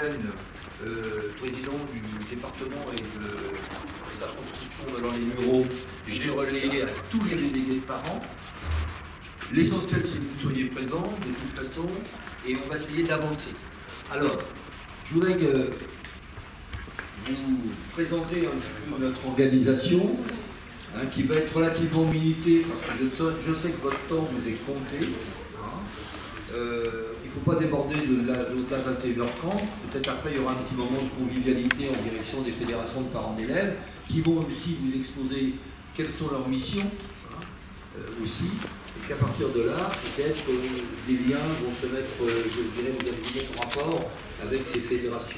Cohen, président du département et de sa construction dans les Mureaux, j'ai relayé à tous les délégués de parents. L'essentiel, c'est que vous soyez présents, de toute façon, et on va essayer d'avancer. Alors, je voudrais que vous présenter un petit peu notre organisation, hein, qui va être relativement minutée, parce que je sais que votre temps vous est compté. Hein. Il ne faut pas déborder de la 21h30. Peut-être après, il y aura un petit moment de convivialité en direction des fédérations de parents d'élèves, qui vont aussi vous exposer quelles sont leurs missions, hein, aussi. Et qu'à partir de là, peut-être des liens vont se mettre, je dirais, vous allez mettre en rapport avec ces fédérations.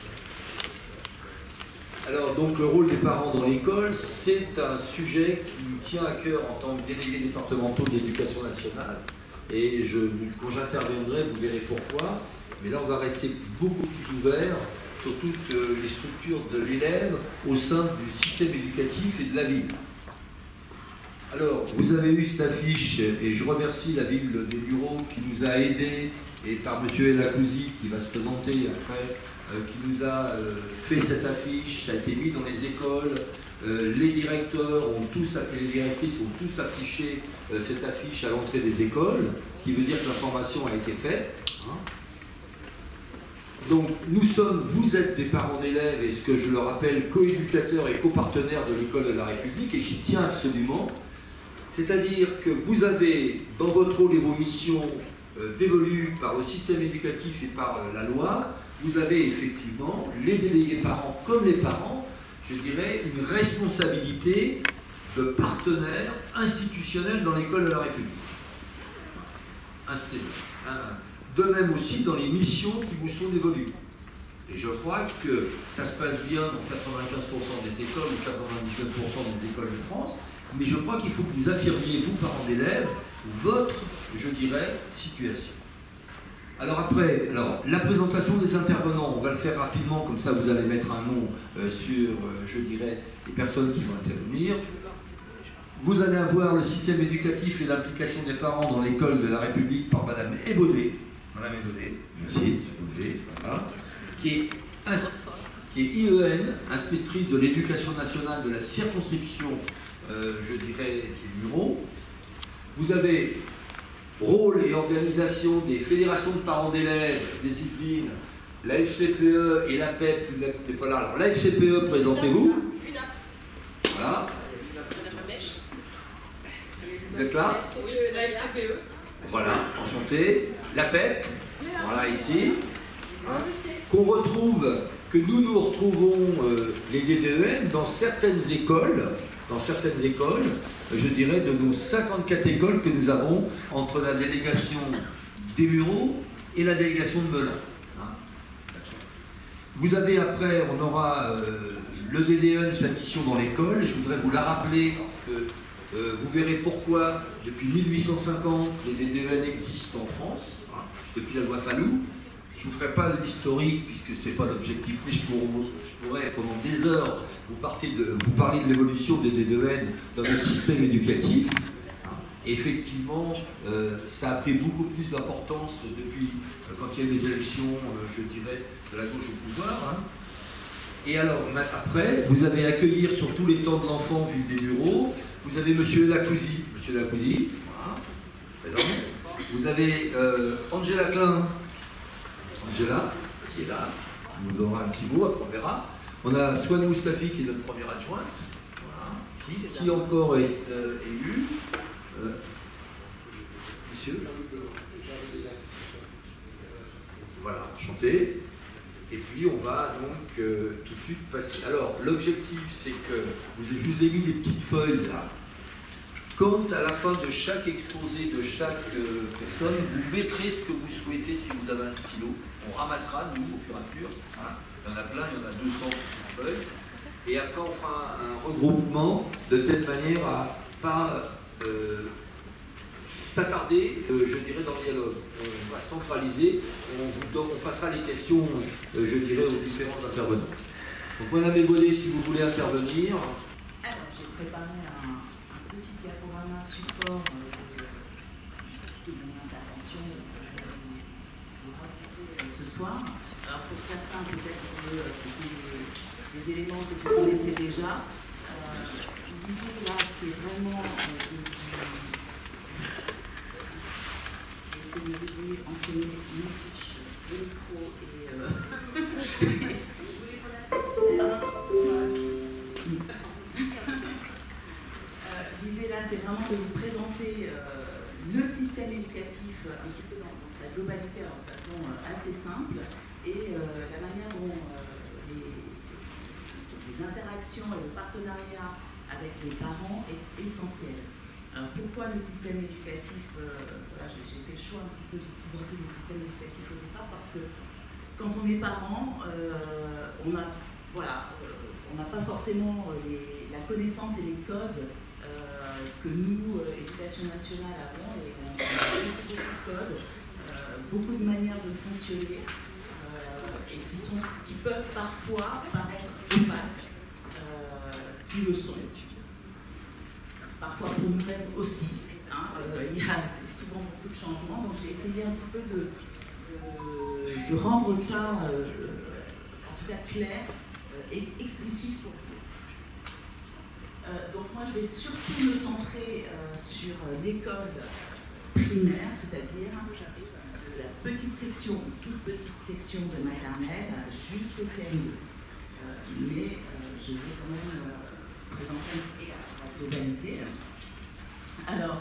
Alors, donc, le rôle des parents dans l'école, c'est un sujet qui nous tient à cœur en tant que délégués départementaux de l'éducation nationale. Et quand j'interviendrai, vous verrez pourquoi. Mais là, on va rester beaucoup plus ouvert sur toutes les structures de l'élève au sein du système éducatif et de la ville. Alors, vous avez eu cette affiche, et je remercie la ville des Mureaux qui nous a aidés, et par M. Elakouzi qui va se présenter après, qui nous a fait cette affiche. Ça a été mis dans les écoles. Les directeurs ont tous, et les directrices ont tous affiché cette affiche à l'entrée des écoles, ce qui veut dire que la formation a été faite. Hein. Donc, vous êtes des parents d'élèves, et ce que je le rappelle, coéducateurs et copartenaires de l'école de la République, et j'y tiens absolument. C'est-à-dire que vous avez dans votre rôle et vos missions dévolues par le système éducatif et par la loi, vous avez effectivement, les délégués parents comme les parents, je dirais, une responsabilité de partenaire institutionnel dans l'école de la République. De même aussi dans les missions qui vous sont dévolues. Et je crois que ça se passe bien dans 95% des écoles ou 99% des écoles de France, mais je crois qu'il faut que vous affirmiez, vous, parents d'élèves, votre, je dirais, situation. Alors après, la présentation des intervenants, on va le faire rapidement, comme ça vous allez mettre un nom sur, je dirais, les personnes qui vont intervenir. Vous allez avoir le système éducatif et l'implication des parents dans l'école de la République par Madame Ebaudet. Madame Ebaudet, merci, Ebaudet, voilà, qui est IEN, inspectrice de l'éducation nationale de la circonscription, je dirais, des Mureaux. Vous avez rôle et organisation des fédérations de parents d'élèves des Yvelines, la FCPE et la PEP, n'est pas là. Alors la FCPE, présentez-vous. Voilà. Vous êtes là? Oui, la FCPE. Voilà, enchanté. La PEP, voilà ici. Hein, qu'on retrouve, que nous retrouvons les DDEN dans certaines écoles, je dirais, de nos 54 écoles que nous avons entre la délégation des Mureaux et la délégation de Melun. Hein. Vous avez après, on aura le DDN, sa mission dans l'école, et je voudrais vous la rappeler parce que vous verrez pourquoi, depuis 1850, les DDN existent en France, hein, depuis la loi Fallou. Je ne vous ferai pas l'historique, puisque ce n'est pas l'objectif, mais je pourrais, pendant des heures, vous parler de l'évolution des DDN dans le système éducatif. Et effectivement, ça a pris beaucoup plus d'importance depuis quand il y a eu les élections, je dirais, de la gauche au pouvoir. Hein. Et alors, après, vous allez accueillir sur tous les temps de l'enfant, ville des Mureaux, vous avez M. Elakouzi, voilà, présent. Vous avez Angela Klein, Angela, qui est là, qui nous donnera un petit mot, après on verra. On a Swan Moustafi, qui est notre première adjointe, voilà, qui encore est élu. Monsieur. Voilà, enchanté. Et puis on va donc tout de suite passer. Alors, l'objectif, c'est que je vous ai mis des petites feuilles là. Quand à la fin de chaque exposé, de chaque personne, vous mettrez ce que vous souhaitez si vous avez un stylo. On ramassera, nous, au fur et à mesure. Hein. Il y en a plein, il y en a 200 feuilles. Et après, on fera un regroupement de telle manière à ne pas s'attarder, je dirais, dans le dialogue. On va centraliser, on passera les questions, je dirais, aux différents intervenants. Donc, Madame Ebaudet, si vous voulez intervenir. Alors, j'ai préparé un petit diaporama support de mon intervention. vous raconter ce soir. Alors pour certains, peut-être que ce sont des éléments que vous connaissez déjà. L'idée là, c'est vraiment d'essayer de vous enseigner une fiche, le micro et l'idée là, c'est vraiment de vous présenter le système éducatif un petit peu dans sa globalité, alors de façon assez simple, et la manière dont les interactions et le partenariat avec les parents est essentiel. Alors pourquoi le système éducatif voilà, j'ai fait le choix un petit peu de présenter le système éducatif au départ, parce que quand on est parent, on n'a pas forcément la connaissance et les codes que nous, Éducation nationale, avons, et on a beaucoup de codes, beaucoup de manières de fonctionner, et qui peuvent parfois paraître opaques, qui le sont, parfois pour nous-mêmes aussi. Il y a souvent beaucoup de changements, donc j'ai essayé un petit peu de rendre ça, en tout cas clair et explicite pour vous. Donc moi je vais surtout me centrer sur l'école primaire, c'est-à-dire de la petite section, toute petite section de maternelle jusqu'au CM2. Mais je vais quand même présenter un petit peu la globalité. Alors,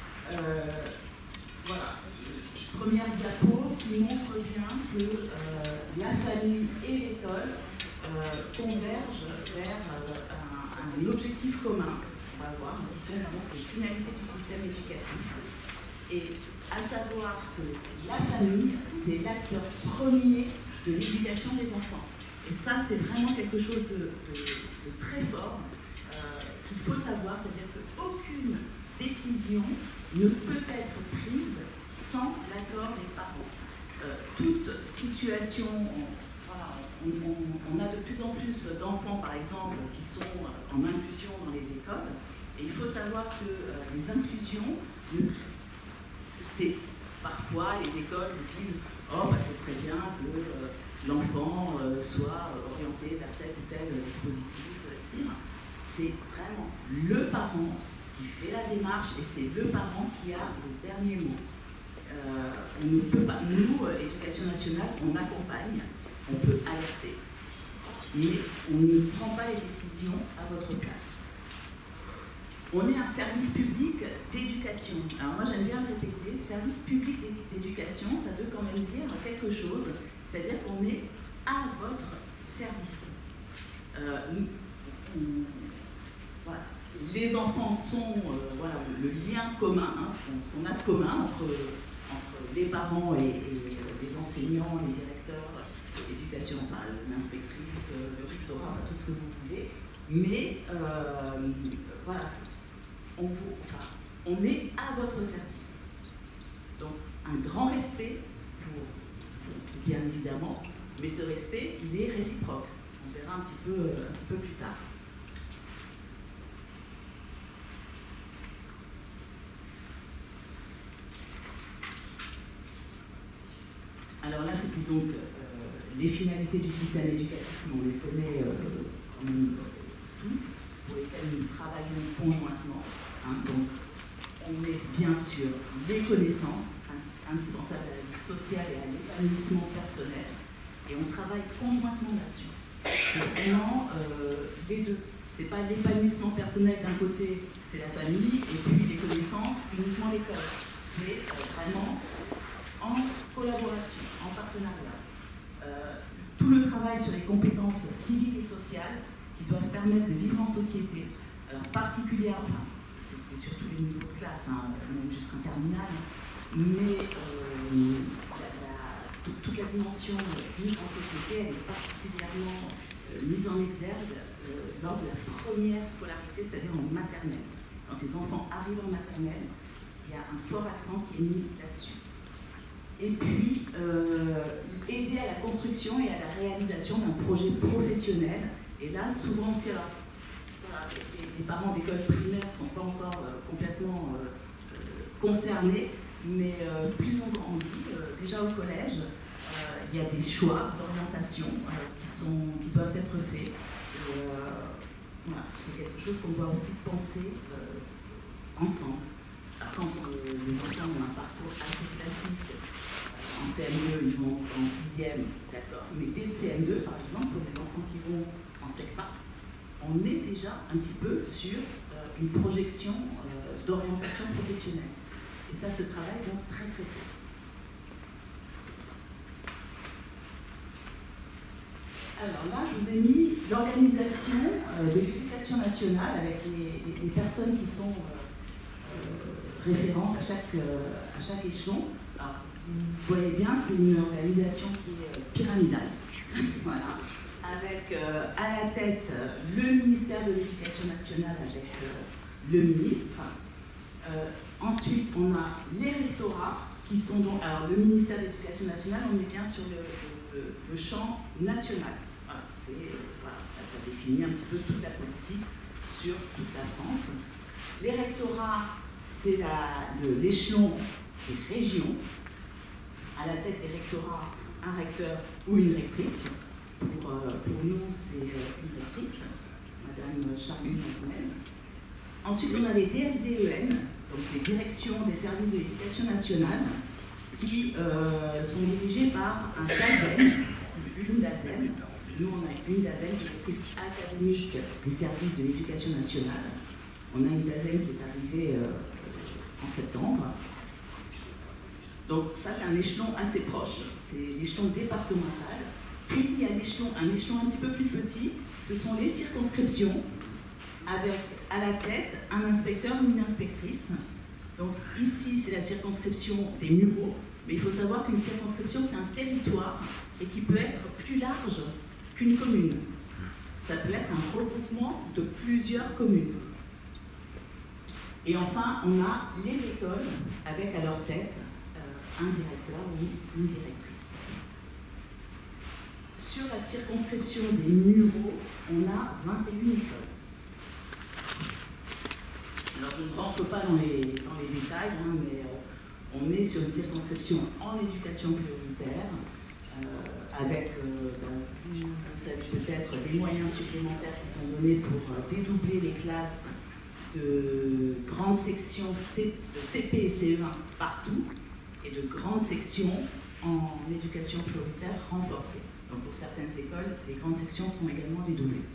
voilà, première diapo qui montre bien que la famille et l'école convergent vers un objectif commun, on va voir, qui sont donc les finalités du système éducatif. Et à savoir que la famille, c'est l'acteur premier de l'éducation des enfants. Et ça, c'est vraiment quelque chose de très fort qu'il faut savoir, c'est-à-dire qu'aucune décision ne peut être prise sans l'accord des parents. Toute situation, on a de plus en plus d'enfants, par exemple, qui sont en inclusion dans les écoles, et il faut savoir que les inclusions, c'est parfois les écoles disent « Oh, bah, ce serait bien que l'enfant soit orienté vers tel ou tel dispositif, etc. » C'est vraiment le parent qui fait la démarche et c'est le parent qui a le dernier mot. On ne peut pas, nous, Éducation nationale, on accompagne, on peut alerter, mais on ne prend pas les décisions à votre place. On est un service public d'éducation. Alors moi j'aime bien le répéter, service public d'éducation, ça veut quand même dire quelque chose, c'est-à-dire qu'on est à votre service. Voilà. Les enfants sont voilà, le lien commun, hein, ce qu'on a de commun entre les parents et les enseignants, les directeurs d'éducation, enfin, l'inspectrice, le rectorat, enfin, tout ce que vous voulez. Mais voilà, on est à votre service. Donc un grand respect pour vous, bien évidemment, mais ce respect, il est réciproque. On verra un petit peu plus tard. Alors là, c'était donc les finalités du système éducatif, on les connaît quand même tous, pour lesquelles nous travaillons conjointement. Hein. Donc, on met bien sûr les connaissances indispensables à la vie sociale et à l'épanouissement personnel, et on travaille conjointement là-dessus. C'est vraiment les deux. C'est pas l'épanouissement personnel d'un côté, c'est la famille, et puis les connaissances, uniquement l'école. C'est vraiment en collaboration, en partenariat. Tout le travail sur les compétences civiques et sociales qui doivent permettre de vivre en société, particulièrement, enfin, c'est surtout les niveaux de classe, hein, même jusqu'en terminale, mais toute la dimension vivre en société, elle est particulièrement mise en exergue lors de la première scolarité, c'est-à-dire en maternelle. Quand les enfants arrivent en maternelle, il y a un fort accent qui est mis là-dessus. Et puis, aider à la construction et à la réalisation d'un projet professionnel. Et là, souvent aussi, alors, voilà, les parents d'école primaire ne sont pas encore complètement concernés, mais plus on grandit, déjà déjà au collège, il y a des choix d'orientation qui doivent être faits. Voilà, c'est quelque chose qu'on doit aussi penser ensemble. Alors, quand les enfants ont un parcours assez classique, en CM2, ils vont en 6e, d'accord. Mais dès le CM2, par exemple, pour les enfants qui vont en SECPA, on est déjà un petit peu sur une projection d'orientation professionnelle. Et ça se travaille donc très très tôt. Alors là, je vous ai mis l'organisation de l'éducation nationale avec les personnes qui sont référentes à chaque échelon. Alors, vous voyez bien, c'est une organisation qui est pyramidale. Voilà. Avec à la tête le ministère de l'Éducation nationale avec le ministre. Ensuite, on a les rectorats qui sont donc. Alors, le ministère de l'Éducation nationale, on est bien sur le champ national. Voilà, ça définit un petit peu toute la politique sur toute la France. Les rectorats, c'est l'échelon des régions. À la tête des rectorats, un recteur ou une rectrice. Pour nous, c'est une rectrice, Madame Charline Antoinette. Ensuite, on a les DSDEN, donc les directions des services de l'éducation nationale, qui sont dirigées par un DAZEN, une DAZEN. Nous, on a une DAZEN, directrice académique des services de l'éducation nationale. On a une DAZEN qui est arrivée en septembre. Donc ça, c'est un échelon assez proche, c'est l'échelon départemental. Puis il y a un échelon un petit peu plus petit, ce sont les circonscriptions, avec à la tête un inspecteur ou une inspectrice. Donc ici, c'est la circonscription des Mureaux, mais il faut savoir qu'une circonscription, c'est un territoire et qui peut être plus large qu'une commune. Ça peut être un regroupement de plusieurs communes. Et enfin, on a les écoles avec à leur tête un directeur ou une directrice. Sur la circonscription des Mureaux, on a 21 écoles. Alors je ne rentre pas dans les détails, mais on est sur une circonscription en éducation prioritaire, avec, vous savez peut-être, des moyens supplémentaires qui sont donnés pour dédoubler les classes de grandes sections de CP et CE1 partout, et de grandes sections en éducation prioritaire renforcée. Donc pour certaines écoles, les grandes sections sont également dédoublées.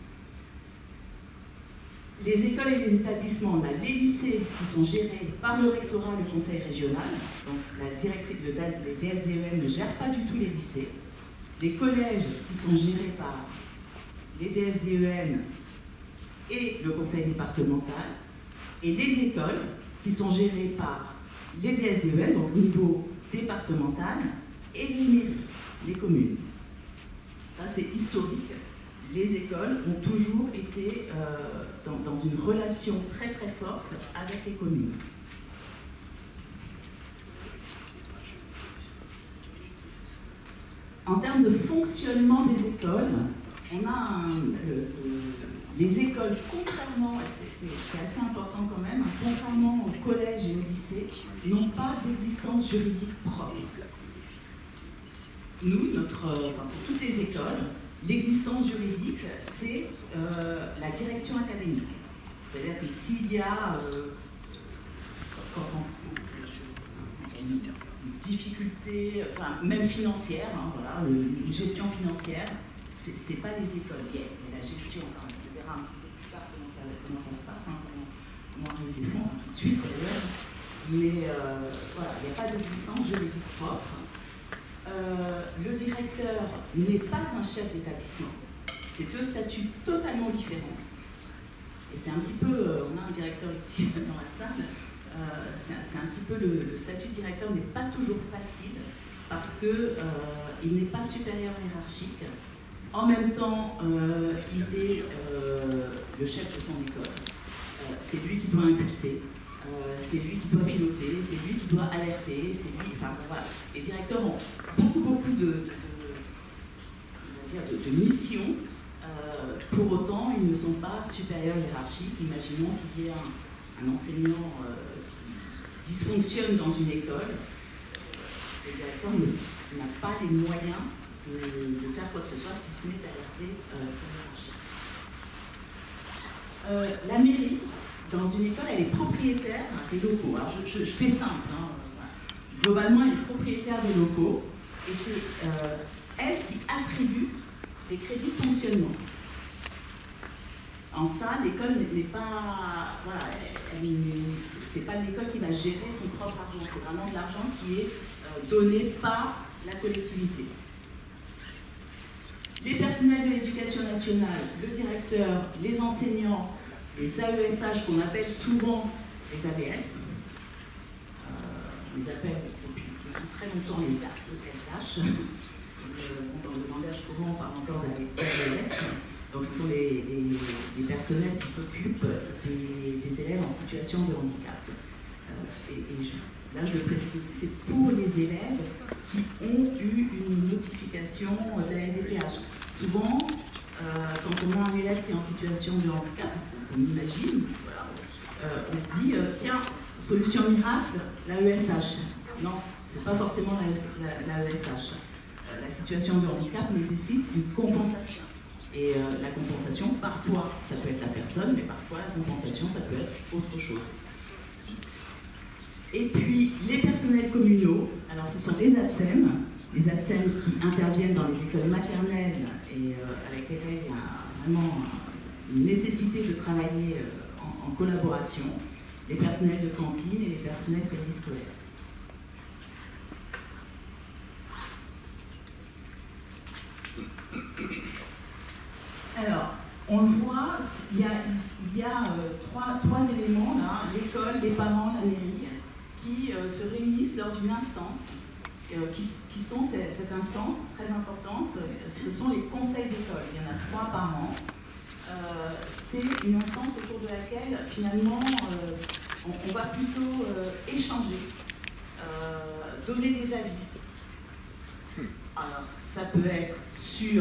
Les écoles et les établissements, on a les lycées qui sont gérés par le rectorat et le conseil régional. Donc la directrice des DSDEN ne gère pas du tout les lycées. Les collèges qui sont gérés par les DSDEN et le conseil départemental. Et les écoles qui sont gérées par les DSDEN, donc au niveau départemental, et les mairies, les communes. Ça, c'est historique. Les écoles ont toujours été dans une relation très très forte avec les communes. En termes de fonctionnement des écoles, on a les écoles, contrairement, c'est assez important quand même, contrairement au collège et au lycée, n'ont pas d'existence juridique propre. Nous, pour toutes les écoles, l'existence juridique, c'est la direction académique. C'est-à-dire que s'il y a une difficulté, même financière, voilà, une gestion financière, c'est pas les écoles. Il y a la gestion, on verra un petit peu plus tard comment ça se passe, comment on les défend tout de suite d'ailleurs. Mais voilà, il n'y a pas d'existence juridique propre. Le directeur n'est pas un chef d'établissement. C'est deux statuts totalement différents. Et c'est un petit peu, on a un directeur ici dans la salle, c'est un petit peu le statut de directeur n'est pas toujours facile parce qu'il n'est pas supérieur hiérarchique. En même temps, il est le chef de son école. C'est lui qui doit impulser. C'est lui qui doit piloter, c'est lui qui doit alerter, c'est lui, voilà. Les directeurs ont beaucoup de missions, pour autant ils ne sont pas supérieurs hiérarchiques. Imaginons qu'il y ait un enseignant qui dysfonctionne dans une école, le directeur n'a pas les moyens de faire quoi que ce soit, si ce n'est d'alerter sa hiérarchie. La mairie, dans une école, elle est propriétaire des locaux. Alors je fais simple, hein. Globalement, elle est propriétaire des locaux et c'est elle qui attribue les crédits de fonctionnement. En ça, l'école n'est pas... Voilà, c'est pas l'école qui va gérer son propre argent, c'est vraiment de l'argent qui est donné par la collectivité. Les personnels de l'éducation nationale, le directeur, les enseignants, les AESH qu'on appelle souvent les ABS, on les appelle depuis très longtemps les AESH, on en demandait souvent, on parle encore d'ABS. Donc ce sont les personnels qui s'occupent des élèves en situation de handicap. Là, je le précise aussi, c'est pour les élèves qui ont eu une notification de la NDPH. Souvent, quand on a un élève qui est en situation de handicap, on imagine, voilà, on se dit, tiens, solution miracle, l'AESH. Non, c'est pas forcément l'AESH. La situation de handicap nécessite une compensation. Et la compensation, parfois, ça peut être la personne, mais parfois, la compensation, ça peut être autre chose. Et puis, les personnels communaux, alors ce sont les ATSEM qui interviennent dans les écoles maternelles et avec lesquelles il y a vraiment une nécessité de travailler en collaboration, les personnels de cantine et les personnels périscolaires. Alors, on le voit, il y a trois éléments là, l'école, les parents, la mairie, qui se réunissent lors d'une instance, qui sont cette instance très importante, ce sont les conseils d'école. Il y en a 3 par an. C'est une instance autour de laquelle, finalement, on va plutôt échanger, donner des avis. Alors, ça peut être sur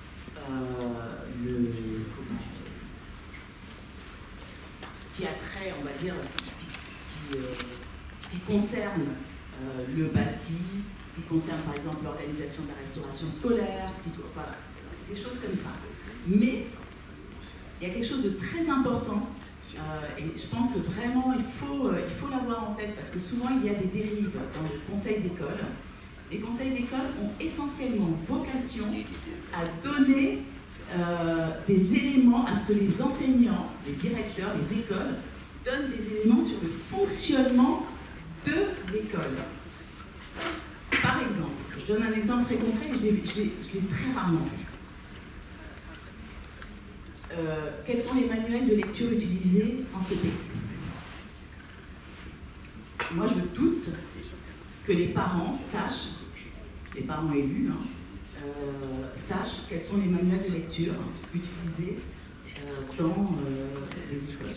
ce qui a trait, on va dire, ce qui concerne le bâti, ce qui concerne par exemple l'organisation de la restauration scolaire, enfin, des choses comme ça. Mais il y a quelque chose de très important et je pense que vraiment il faut l'avoir en tête parce que souvent il y a des dérives dans les conseils d'école. Les conseils d'école ont essentiellement vocation à donner des éléments, à ce que les enseignants, les directeurs, les écoles donnent des éléments sur le fonctionnement de l'école. Par exemple, je donne un exemple très concret, je l'ai très rarement vu. Quels sont les manuels de lecture utilisés en CP? Moi, je doute que les parents sachent, les parents élus, sachent quels sont les manuels de lecture utilisés dans les écoles.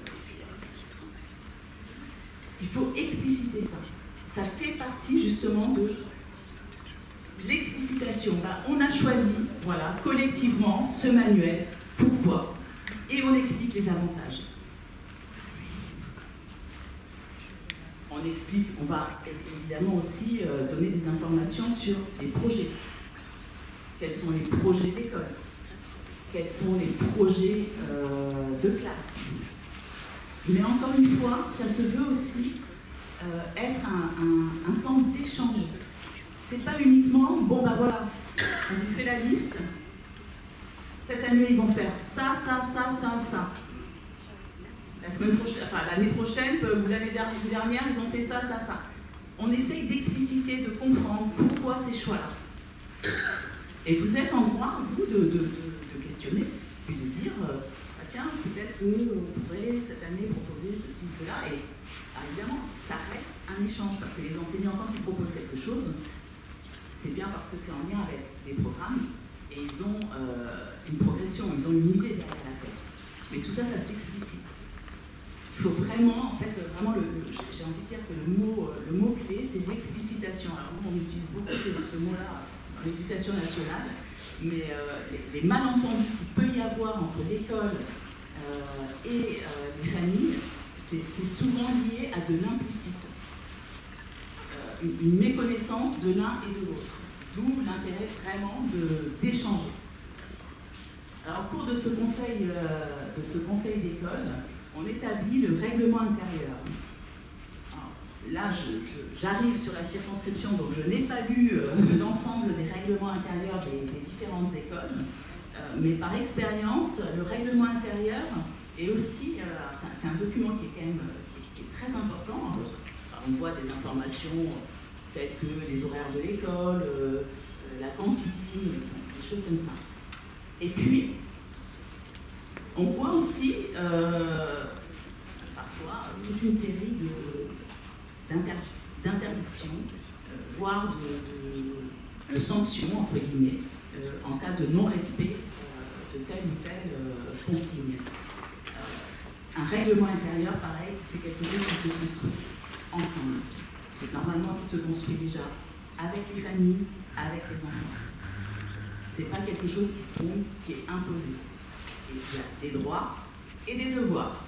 Il faut expliciter ça. Ça fait partie justement de l'explicitation. On a choisi, voilà, collectivement ce manuel. Pourquoi? Et on explique les avantages. On explique, on va évidemment aussi donner des informations sur les projets. Quels sont les projets d'école? Quels sont les projets de classe? Mais encore une fois, ça se veut aussi être un temps d'échange. C'est pas uniquement, bon ben voilà, on lui fait la liste, cette année ils vont faire ça, ça, ça, ça, ça. La semaine prochaine, enfin l'année prochaine, ou l'année dernière, ils ont fait ça, ça, ça. On essaye d'expliciter, de comprendre pourquoi ces choix-là. Et vous êtes en droit, vous, de questionner, et de dire, ah, tiens, peut-être qu'on pourrait cette année proposer ceci ou cela. Et évidemment, ça reste un échange, parce que les enseignants, quand ils proposent quelque chose, c'est bien parce que c'est en lien avec des programmes, et ils ont une progression, ils ont une idée derrière la tête. Mais tout ça, ça s'explicite. Il faut vraiment, en fait, vraiment, j'ai envie de dire que le mot clé, c'est l'explicitation. Alors, on utilise beaucoup ce mot-là dans l'éducation nationale, mais les malentendus qu'il peut y avoir entre l'école et les familles, c'est souvent lié à de l'implicite. une méconnaissance de l'un et de l'autre. D'où l'intérêt vraiment d'échanger. Alors, au cours de ce conseil d'école, on établit le règlement intérieur. Alors, là, j'arrive sur la circonscription, donc je n'ai pas lu l'ensemble des règlements intérieurs des différentes écoles, mais par expérience, le règlement intérieur est aussi, c'est un document qui est quand même qui est très important. On voit des informations telles que les horaires de l'école, la cantine, des choses comme ça. Et puis, on voit aussi parfois toute une série d'interdictions, voire de sanctions, entre guillemets, en cas de non-respect de telle ou telle consigne. Un règlement intérieur, pareil, c'est quelque chose qui se construit ensemble. C'est normalement qui se construit déjà avec les familles, avec les enfants. C'est pas quelque chose qui tombe, qui est imposé. Et il y a des droits et des devoirs.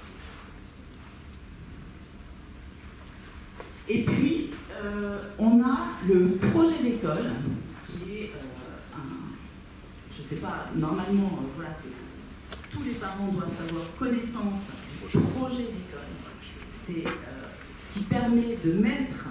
Et puis, on a le projet d'école, qui est je ne sais pas, normalement, voilà, que tous les parents doivent avoir connaissance du projet d'école. C'est ce qui permet de mettre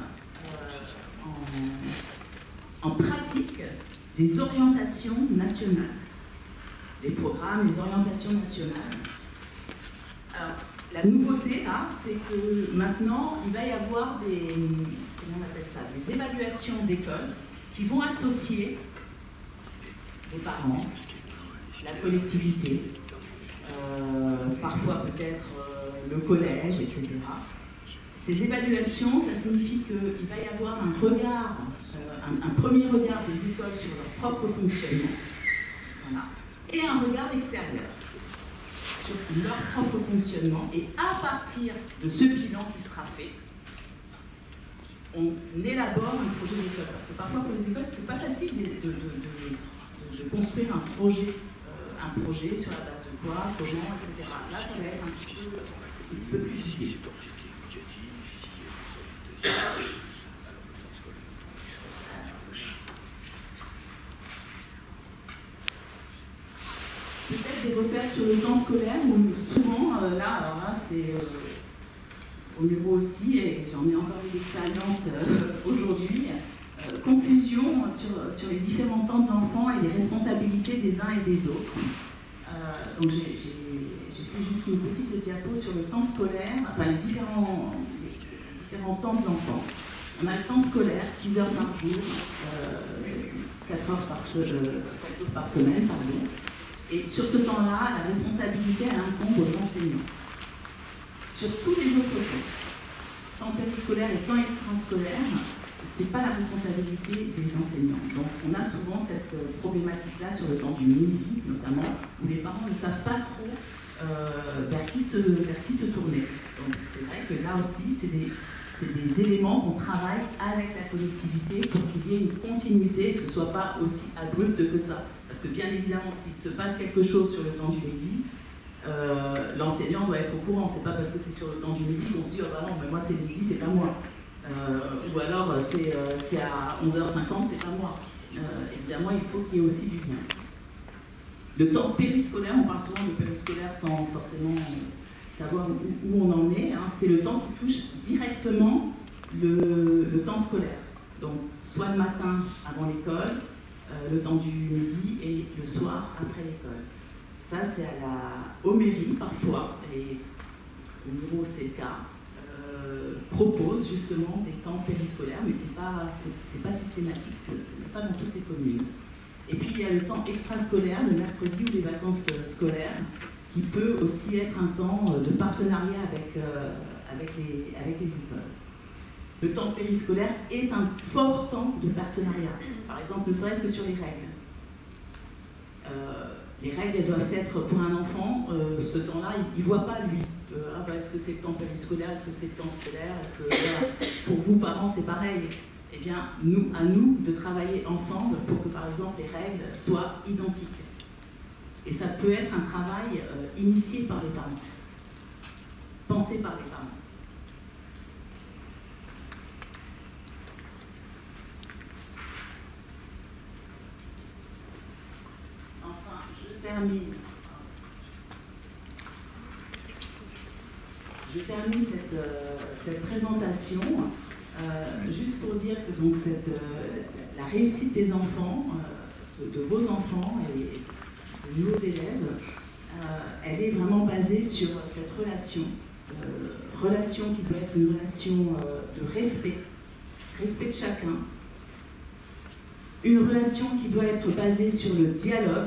en pratique les orientations nationales, les programmes, les orientations nationales. Alors, la nouveauté, là, c'est que maintenant, il va y avoir comment on appelle ça, des évaluations d'école qui vont associer les parents, la collectivité, parfois peut-être le collège, etc. Ces évaluations, ça signifie qu'il va y avoir un regard, un premier regard des écoles sur leur propre fonctionnement, voilà, et un regard extérieur sur leur propre fonctionnement. Et à partir de ce bilan qui sera fait, on élabore un projet d'école. Parce que parfois pour les écoles, c'est pas facile de construire un projet sur la base de quoi, comment, etc. Là, ça va être un petit peu plus difficile. Peut-être des repères sur le temps scolaire, où souvent, là c'est au niveau aussi, et j'en ai encore eu l'expérience aujourd'hui, confusion sur les différents temps de l'enfant et les responsabilités des uns et des autres. Donc j'ai fait juste une petite diapo sur le temps scolaire, enfin les différents temps de l'enfant. On a le temps scolaire, 6 heures par jour, 4 jours par semaine, pardon. Et sur ce temps-là, la responsabilité, elle incombe aux enseignants. Sur tous les autres temps périscolaire et temps extrascolaire, ce n'est pas la responsabilité des enseignants. Donc on a souvent cette problématique-là sur le temps du midi, notamment, où les parents ne savent pas trop vers qui se tourner. Donc c'est vrai que là aussi, c'est des éléments qu'on travaille avec la collectivité pour qu'il y ait une continuité, que ce ne soit pas aussi abrupt que ça. Parce que bien évidemment, s'il se passe quelque chose sur le temps du midi, l'enseignant doit être au courant. C'est pas parce que c'est sur le temps du midi qu'on se dit « Oh bah non, mais moi c'est midi, c'est pas moi ». Ou alors c'est à 11h50, c'est pas moi. Évidemment, il faut qu'il y ait aussi du lien. Le temps périscolaire, on parle souvent de périscolaire sans forcément savoir où on en est, hein, c'est le temps qui touche directement le temps scolaire. Donc, soit le matin avant l'école, le temps du midi et le soir après l'école. Ça, c'est aux mairies parfois, et au niveau où c'est le cas, propose justement des temps périscolaires, mais c'est pas systématique, ce n'est pas dans toutes les communes. Et puis il y a le temps extrascolaire, le mercredi ou les vacances scolaires, qui peut aussi être un temps de partenariat avec les écoles. Le temps périscolaire est un fort temps de partenariat. Par exemple, ne serait-ce que sur les règles. Les règles, elles doivent être pour un enfant, ce temps-là, il ne voit pas lui. Est-ce que c'est le temps périscolaire, est-ce que c'est le temps scolaire, est-ce que pour vous, parents, c'est pareil? Eh bien, à nous de travailler ensemble pour que, par exemple, les règles soient identiques. Et ça peut être un travail initié par les parents, pensé par les parents. termine cette présentation juste pour dire que donc la réussite des enfants, de vos enfants et de nos élèves, elle est vraiment basée sur cette relation qui doit être une relation de respect de chacun, une relation qui doit être basée sur le dialogue,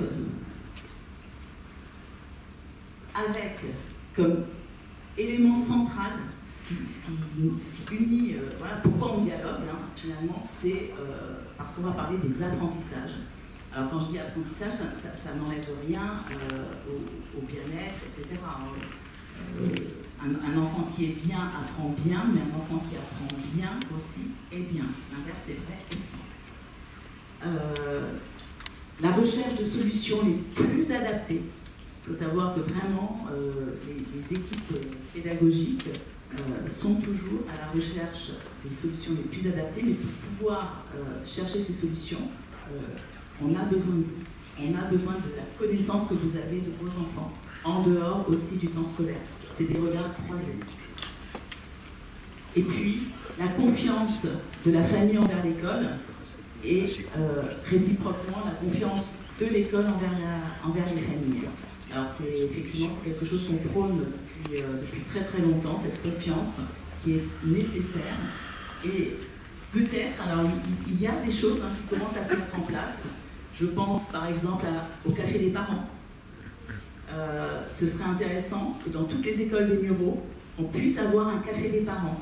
avec comme élément central, ce qui unit, voilà pourquoi on dialogue, hein, finalement, c'est parce qu'on va parler des apprentissages. Alors quand je dis apprentissage, ça n'enlève rien au bien-être, etc. Un enfant qui est bien apprend bien, mais un enfant qui apprend bien aussi est bien. L'inverse est vrai aussi. La recherche de solutions les plus adaptées. Il faut savoir que vraiment, les équipes pédagogiques sont toujours à la recherche des solutions les plus adaptées, mais pour pouvoir chercher ces solutions, on a besoin de vous. On a besoin de la connaissance que vous avez de vos enfants, en dehors aussi du temps scolaire. C'est des regards croisés. Et puis, la confiance de la famille envers l'école et réciproquement la confiance de l'école envers les familles. Alors c'est effectivement quelque chose qu'on prône depuis très très longtemps, cette confiance qui est nécessaire. Et peut-être, alors il y a des choses qui commencent à se mettre en place. Je pense par exemple au café des parents. Ce serait intéressant que dans toutes les écoles des Mureaux, on puisse avoir un café des parents.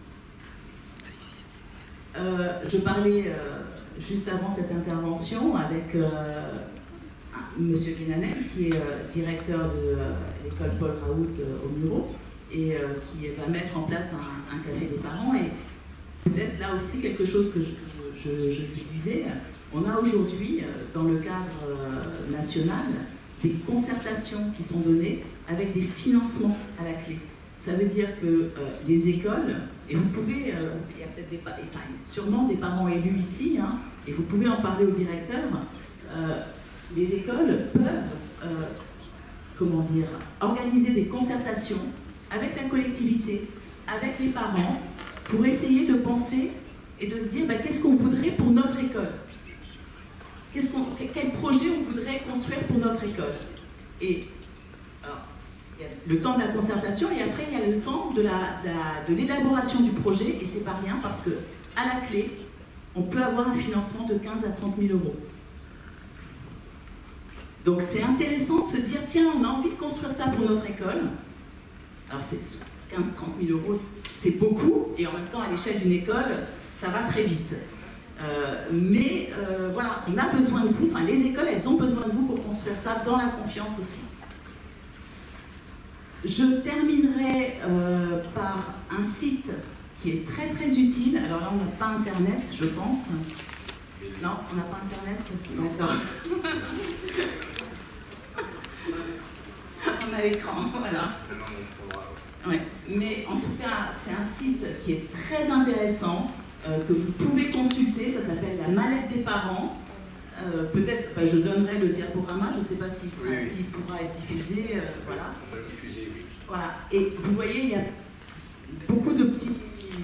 Je parlais juste avant cette intervention avec M. Guénanet, qui est directeur de l'école Paul Raoult au Mureaux, et qui va mettre en place un café des parents. Et peut-être là aussi quelque chose que je lui disais, on a aujourd'hui, dans le cadre national, des concertations qui sont données avec des financements à la clé. Ça veut dire que les écoles, et vous pouvez, il y a peut-être sûrement des parents élus ici, hein, et vous pouvez en parler au directeur, les écoles peuvent, organiser des concertations avec la collectivité, avec les parents, pour essayer de penser et de se dire qu'est-ce qu'on voudrait pour notre école. Quel projet on voudrait construire pour notre école. Et alors, il y a le temps de la concertation et après il y a le temps de l'élaboration du projet, et c'est pas rien parce que à la clé, on peut avoir un financement de 15 à 30 000 euros. Donc c'est intéressant de se dire, tiens, on a envie de construire ça pour notre école. Alors 15 à 30 000 euros, c'est beaucoup, et en même temps à l'échelle d'une école, ça va très vite. Mais voilà, on a besoin de vous, les écoles, elles ont besoin de vous pour construire ça dans la confiance aussi. Je terminerai par un site qui est très très utile. Alors là, on n'a pas Internet, je pense. Non, on n'a pas Internet. D'accord. On a l'écran, voilà. Ouais. Mais en tout cas, c'est un site qui est très intéressant, que vous pouvez consulter. Ça s'appelle la mallette des parents. Peut-être, je donnerai le diaporama, je ne sais pas s'il pourra être diffusé. Voilà. Voilà. Et vous voyez, il y a beaucoup de petites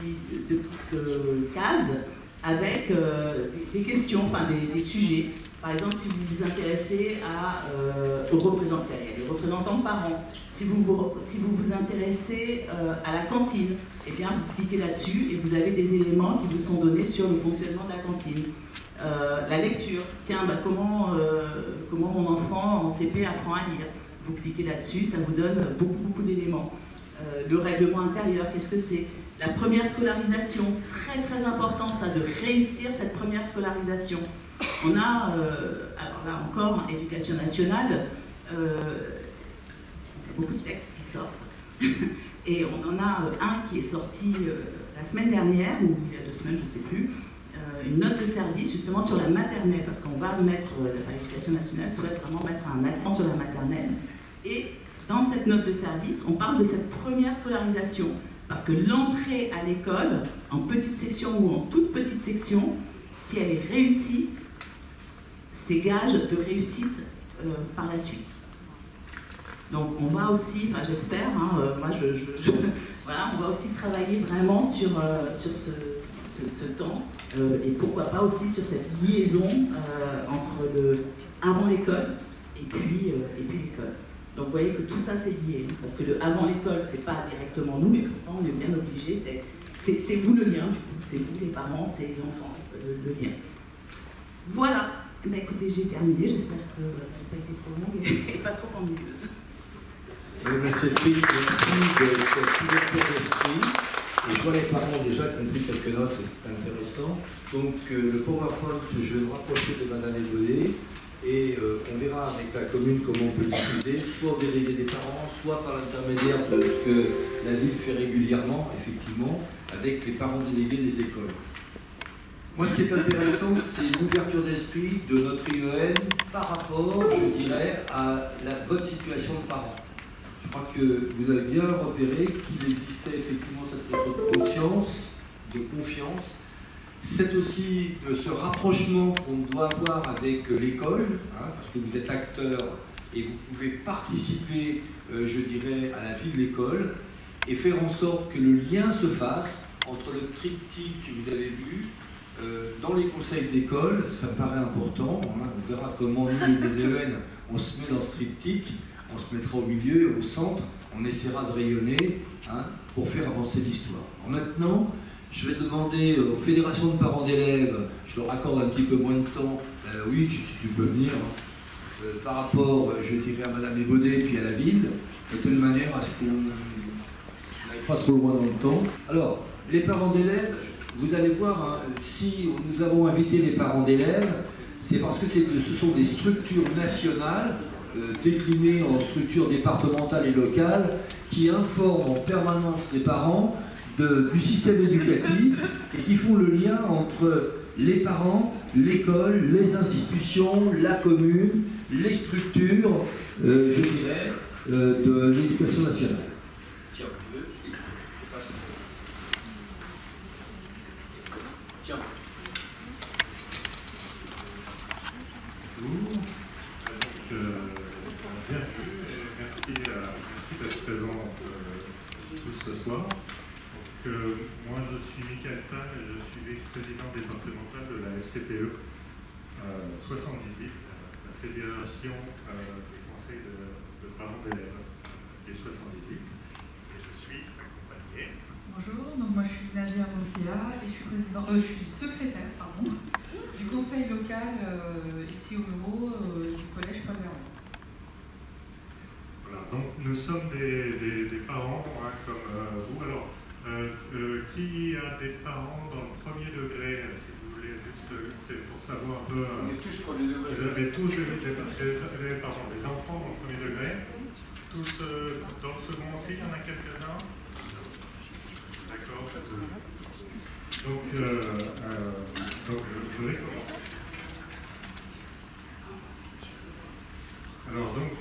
cases avec des questions, des sujets. Par exemple, si vous vous intéressez aux représentants, il y a les représentants parents. Si vous vous intéressez à la cantine, eh bien, vous cliquez là-dessus et vous avez des éléments qui vous sont donnés sur le fonctionnement de la cantine. La lecture, tiens, comment mon enfant en CP apprend à lire. Vous cliquez là-dessus, ça vous donne beaucoup d'éléments. Le règlement intérieur, qu'est-ce que c'est? La première scolarisation, très très important ça, de réussir cette première scolarisation. On a, alors là encore, Éducation nationale, beaucoup de textes qui sortent. Et on en a un qui est sorti la semaine dernière, ou il y a 2 semaines, je ne sais plus, une note de service justement sur la maternelle, parce qu'on va mettre, l'Éducation nationale souhaite vraiment mettre un accent sur la maternelle. Et dans cette note de service, on parle de cette première scolarisation, parce que l'entrée à l'école, en petite section ou en toute petite section, si elle est réussie, c'est gage de réussite par la suite. Donc on va aussi, enfin j'espère, moi voilà, on va aussi travailler vraiment sur ce temps et pourquoi pas aussi sur cette liaison entre le avant l'école et puis l'école. Donc vous voyez que tout ça c'est lié, parce que le avant l'école c'est pas directement nous, mais pourtant on est bien obligé, c'est vous le lien, du coup, c'est vous les parents, c'est l'enfant, le lien. Voilà, bah, écoutez j'ai terminé, j'espère que tout a été trop long et pas trop ennuyeuse. Merci Christ, merci de cette ouverture d'esprit. Et je vois les parents déjà qui ont pris quelques notes, c'est intéressant. Donc le PowerPoint, je vais me rapprocher de Madame Ebaudet et on verra avec la commune comment on peut diffuser, soit au délégué des parents, soit par l'intermédiaire de ce que la ville fait régulièrement, effectivement, avec les parents délégués des écoles. Moi, ce qui est intéressant, c'est l'ouverture d'esprit de notre IEN par rapport, je dirais, à votre situation de parents. Je crois que vous avez bien repéré qu'il existait effectivement cette prise de conscience, de confiance. C'est aussi ce rapprochement qu'on doit avoir avec l'école, parce que vous êtes acteur et vous pouvez participer, je dirais, à la vie de l'école et faire en sorte que le lien se fasse entre le triptyque que vous avez vu dans les conseils d'école. Ça me paraît important. On verra comment nous, les DEN, on se met dans ce triptyque. On se mettra au milieu, au centre, on essaiera de rayonner pour faire avancer l'histoire. Maintenant, je vais demander aux fédérations de parents d'élèves, je leur accorde un petit peu moins de temps, oui, tu peux venir, par rapport, je dirais, à Madame Ebaudet et puis à la ville, de telle manière à ce qu'on n'aille pas trop loin dans le temps. Alors, les parents d'élèves, vous allez voir, si nous avons invité les parents d'élèves, c'est parce que ce sont des structures nationales déclinées en structures départementales et locales qui informent en permanence les parents du système éducatif et qui font le lien entre les parents, l'école, les institutions, la commune, les structures, je dirais, de l'éducation nationale. Tiens, tiens. Merci d'être présent tous ce soir. Donc, moi, je suis Michael Tal et je suis vice-président départemental de la FCPE 78, la Fédération des conseils de parents d'élèves des 78. Et je suis accompagné. Bonjour, donc moi je suis Nadia Monkia et je suis secrétaire du conseil local ici au bureau du collège Paul-Véron. Voilà, donc nous sommes des parents comme vous. Alors, qui a des parents dans le premier degré, si vous voulez, juste c'est pour savoir un peu. On est tous premier degré. Vous avez tous des parents, des enfants dans le premier degré. Tous dans le second aussi, il y en a quelques-uns. D'accord. Donc, je vais commencer. Alors donc,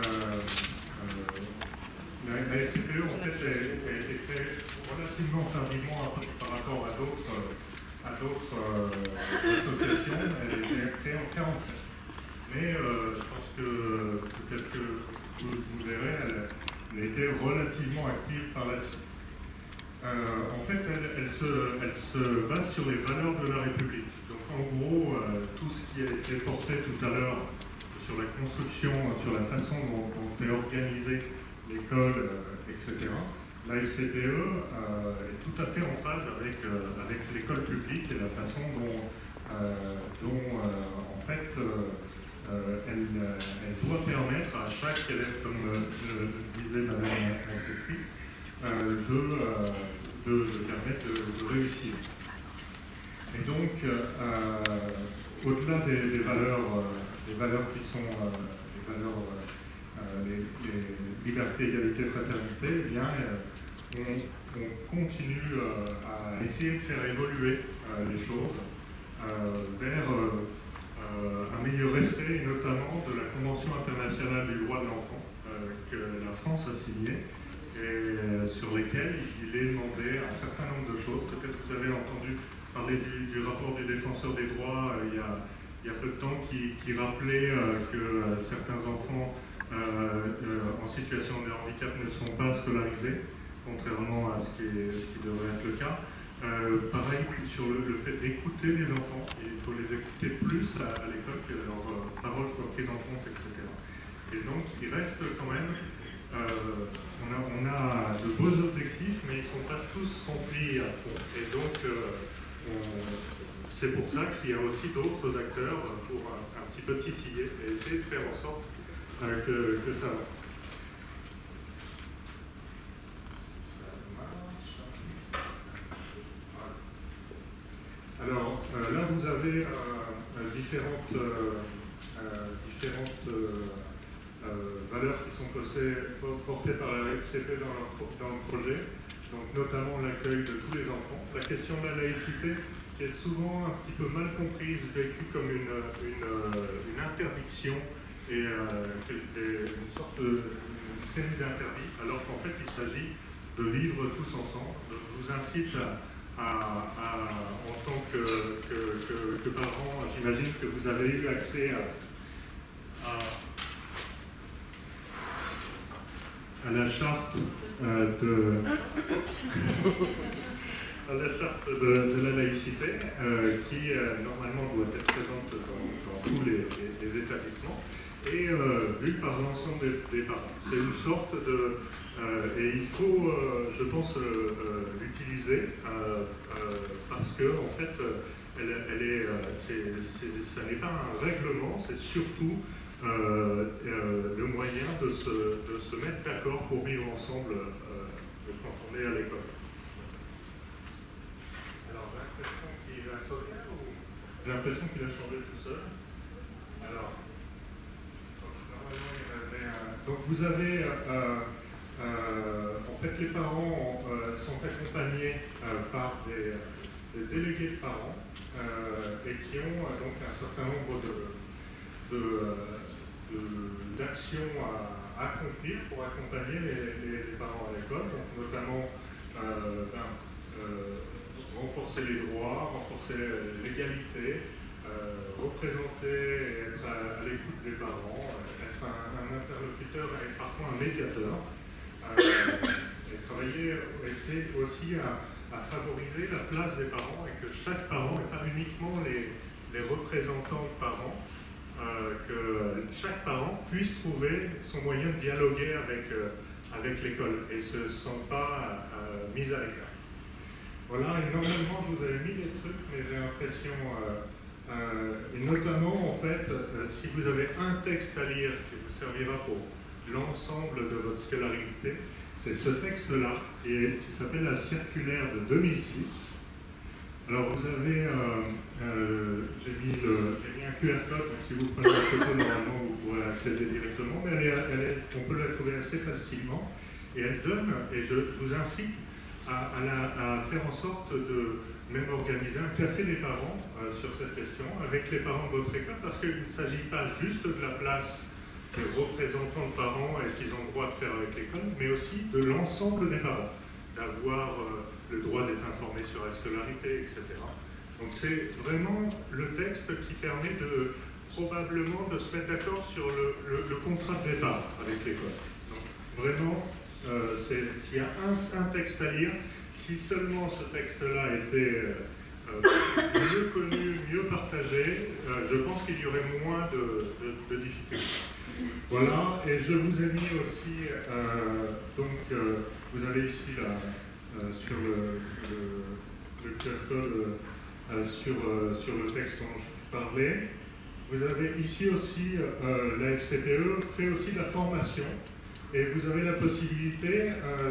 la FCPE en fait est fait relativement tardivement par rapport à d'autres associations. Elle a été créée en 1947. Mais je pense que peut-être que vous verrez, elle a été relativement active par la suite. En fait, elle se base sur les valeurs de la République. Donc en gros, tout ce qui a été porté tout à l'heure sur la construction, sur la façon dont est organisée l'école, etc. La FCPE est tout à fait en phase avec l'école publique et la façon dont en fait, elle doit permettre à chaque élève, comme disait Madame l'inspectrice, de permettre de réussir. Et donc, au-delà des valeurs qui sont les libertés, égalité, fraternité, eh bien, on continue à essayer de faire évoluer les choses vers un meilleur respect, et notamment de la Convention internationale des droits de l'enfant que la France a signée et sur lesquelles il est demandé un certain nombre de choses. Peut-être que vous avez entendu parler du rapport du défenseur des droits il y a peu de temps qui qui rappelait que certains enfants en situation de handicap ne sont pas scolarisés, contrairement à ce qui devrait être le cas. Pareil sur le fait d'écouter les enfants, il faut les écouter plus à l'école, que leurs paroles soient prises en compte, etc. Et donc il reste quand même, on a de beaux objectifs, mais ils ne sont pas tous remplis à fond. Et donc c'est pour ça qu'il y a aussi d'autres acteurs pour un petit peu titiller et essayer de faire en sorte que ça va. Alors là, vous avez différentes valeurs qui sont portées par la FCP dans le projet, donc notamment l'accueil de tous les enfants. La question de la laïcité qui est souvent un petit peu mal comprise, vécue comme une interdiction et une sorte de série d'interdits, alors qu'en fait il s'agit de vivre tous ensemble. Je vous incite en tant que parents, j'imagine que vous avez eu accès à la charte de la laïcité qui normalement doit être présente dans tous les établissements et vue par l'ensemble des parents. C'est une sorte de... et il faut, je pense, l'utiliser parce que en fait, ça n'est pas un règlement, c'est surtout le moyen de se mettre d'accord pour vivre ensemble quand on est à l'école. Alors, j'ai l'impression qu'il a changé tout seul. Alors, normalement, il y avait donc vous avez... en fait, les parents sont accompagnés par des délégués de parents et qui ont donc un certain nombre d'actions à accomplir pour accompagner les parents à l'école, donc notamment renforcer les droits, renforcer l'égalité, représenter et être à l'écoute des parents, être un interlocuteur et parfois un médiateur. Et travailler, essayer aussi à favoriser la place des parents et que chaque parent, et pas uniquement les représentants de parents, que chaque parent puisse trouver son moyen de dialoguer avec l'école et ne se sente pas mis à l'écart. Voilà, et normalement je vous avais mis des trucs, mais j'ai l'impression, et notamment en fait, si vous avez un texte à lire qui vous servira pour l'ensemble de votre scolarité, c'est ce texte-là qui s'appelle la circulaire de 2006. Alors vous avez, j'ai mis un QR code, donc si vous prenez la photo normalement vous pourrez accéder directement, mais on peut la trouver assez facilement et elle donne, et je vous incite à faire en sorte de même organiser un café des parents sur cette question avec les parents de votre école, parce qu'il ne s'agit pas juste de la place des représentants de parents et ce qu'ils ont le droit de faire avec l'école, mais aussi de l'ensemble des parents, d'avoir le droit d'être informés sur la scolarité, etc. Donc c'est vraiment le texte qui permet probablement de se mettre d'accord sur le contrat de départ avec l'école. Donc vraiment, s'il y a un texte à lire, si seulement ce texte-là était mieux connu, mieux partagé, je pense qu'il y aurait moins de difficultés. Voilà, et je vous ai mis aussi, vous avez ici sur le QR code sur le texte dont je parlais. Vous avez ici aussi, la FCPE fait aussi de la formation, et vous avez la possibilité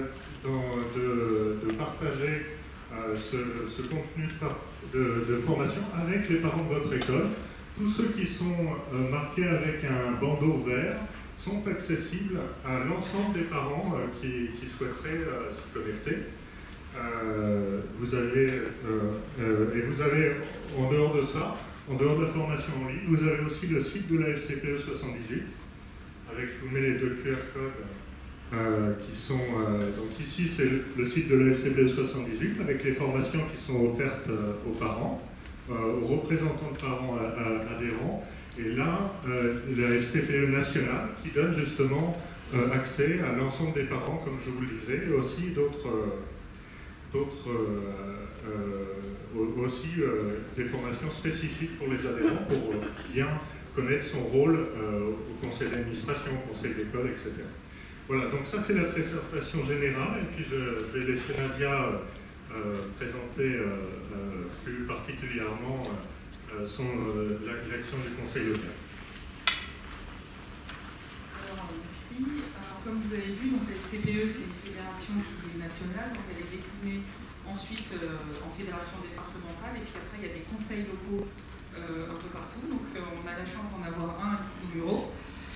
de partager ce contenu de formation avec les parents de votre école. Tous ceux qui sont marqués avec un bandeau vert sont accessibles à l'ensemble des parents qui souhaiteraient s'y connecter. Vous avez, en dehors de ça, en dehors de la formation en ligne, vous avez aussi le site de la FCPE 78, avec, je vous mets les deux QR codes qui sont, donc ici c'est le site de la FCPE 78, avec les formations qui sont offertes aux parents, aux représentants de parents adhérents, et là FCPE nationale qui donne justement accès à l'ensemble des parents, comme je vous le disais, et aussi des formations spécifiques pour les adhérents pour bien connaître son rôle au conseil d'administration, au conseil d'école, etc. Voilà, donc ça c'est la présentation générale, et puis je vais laisser Nadia présenter plus particulièrement l'action du conseil local. Alors, merci. Alors, comme vous avez vu, donc, la FCPE, c'est une fédération qui est nationale, donc elle est déclinée ensuite en fédération départementale, et puis après il y a des conseils locaux un peu partout. Donc on a la chance d'en avoir un ici, Muro.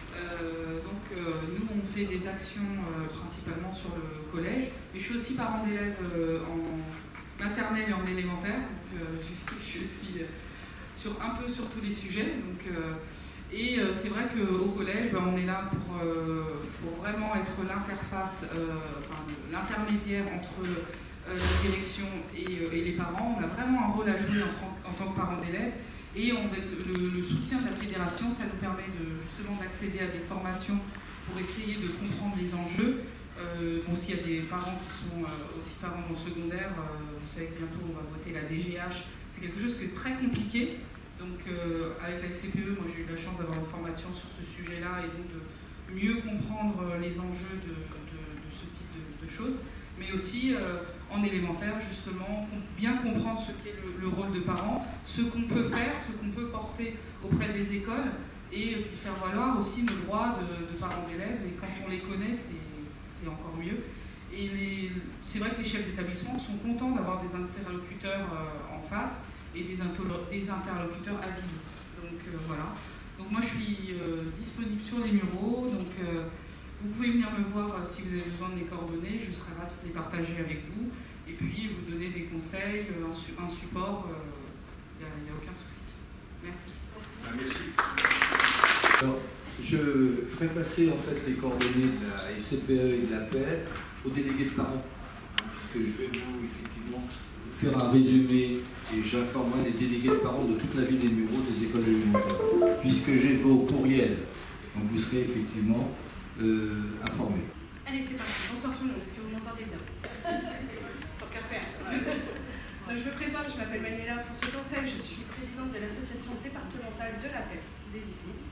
Nous, on fait des actions principalement sur le collège, mais je suis aussi parent d'élèves en maternelle et en élémentaire, donc je suis un peu sur tous les sujets. C'est vrai qu'au collège, on est là pour vraiment être l'interface, l'intermédiaire entre la direction et les parents. On a vraiment un rôle à jouer en tant que parent d'élèves. Et le soutien de la fédération, ça nous permet justement d'accéder à des formations pour essayer de comprendre les enjeux. S'il y a des parents qui sont aussi parents en secondaire, vous savez que bientôt on va voter la DGH, c'est quelque chose qui est très compliqué. Donc avec la FCPE, moi j'ai eu la chance d'avoir une formation sur ce sujet-là et donc de mieux comprendre les enjeux de ce type de choses. Mais aussi en élémentaire, justement, bien comprendre ce qu'est le rôle de parent, ce qu'on peut faire, ce qu'on peut porter auprès des écoles, et puis faire valoir aussi nos droits de parents d'élèves, et quand on les connaît, c'est encore mieux. Et c'est vrai que les chefs d'établissement sont contents d'avoir des interlocuteurs en face, et des interlocuteurs avisés. Donc voilà. Donc moi je suis disponible sur les Mureaux, donc vous pouvez venir me voir si vous avez besoin de mes coordonnées, je serai ravie de les partager avec vous, et puis vous donner des conseils, un support, il n'y a aucun souci. Merci. Merci. Alors, je ferai passer en fait les coordonnées de la FCPE et de la PEP aux délégués de parents, puisque je vais effectivement faire un résumé et j'informerai les délégués de parents de toute la ville des Mureaux des écoles élémentaires, puisque j'ai vos courriels, donc vous serez effectivement informés. Allez, c'est parti. Bonsoir tout le monde. Est-ce que vous m'entendez bien? Tant qu'à faire. Donc, je me présente, je m'appelle Manuela Fonsecancel, je suis présidente de l'association départementale de la PEP des Yvelines.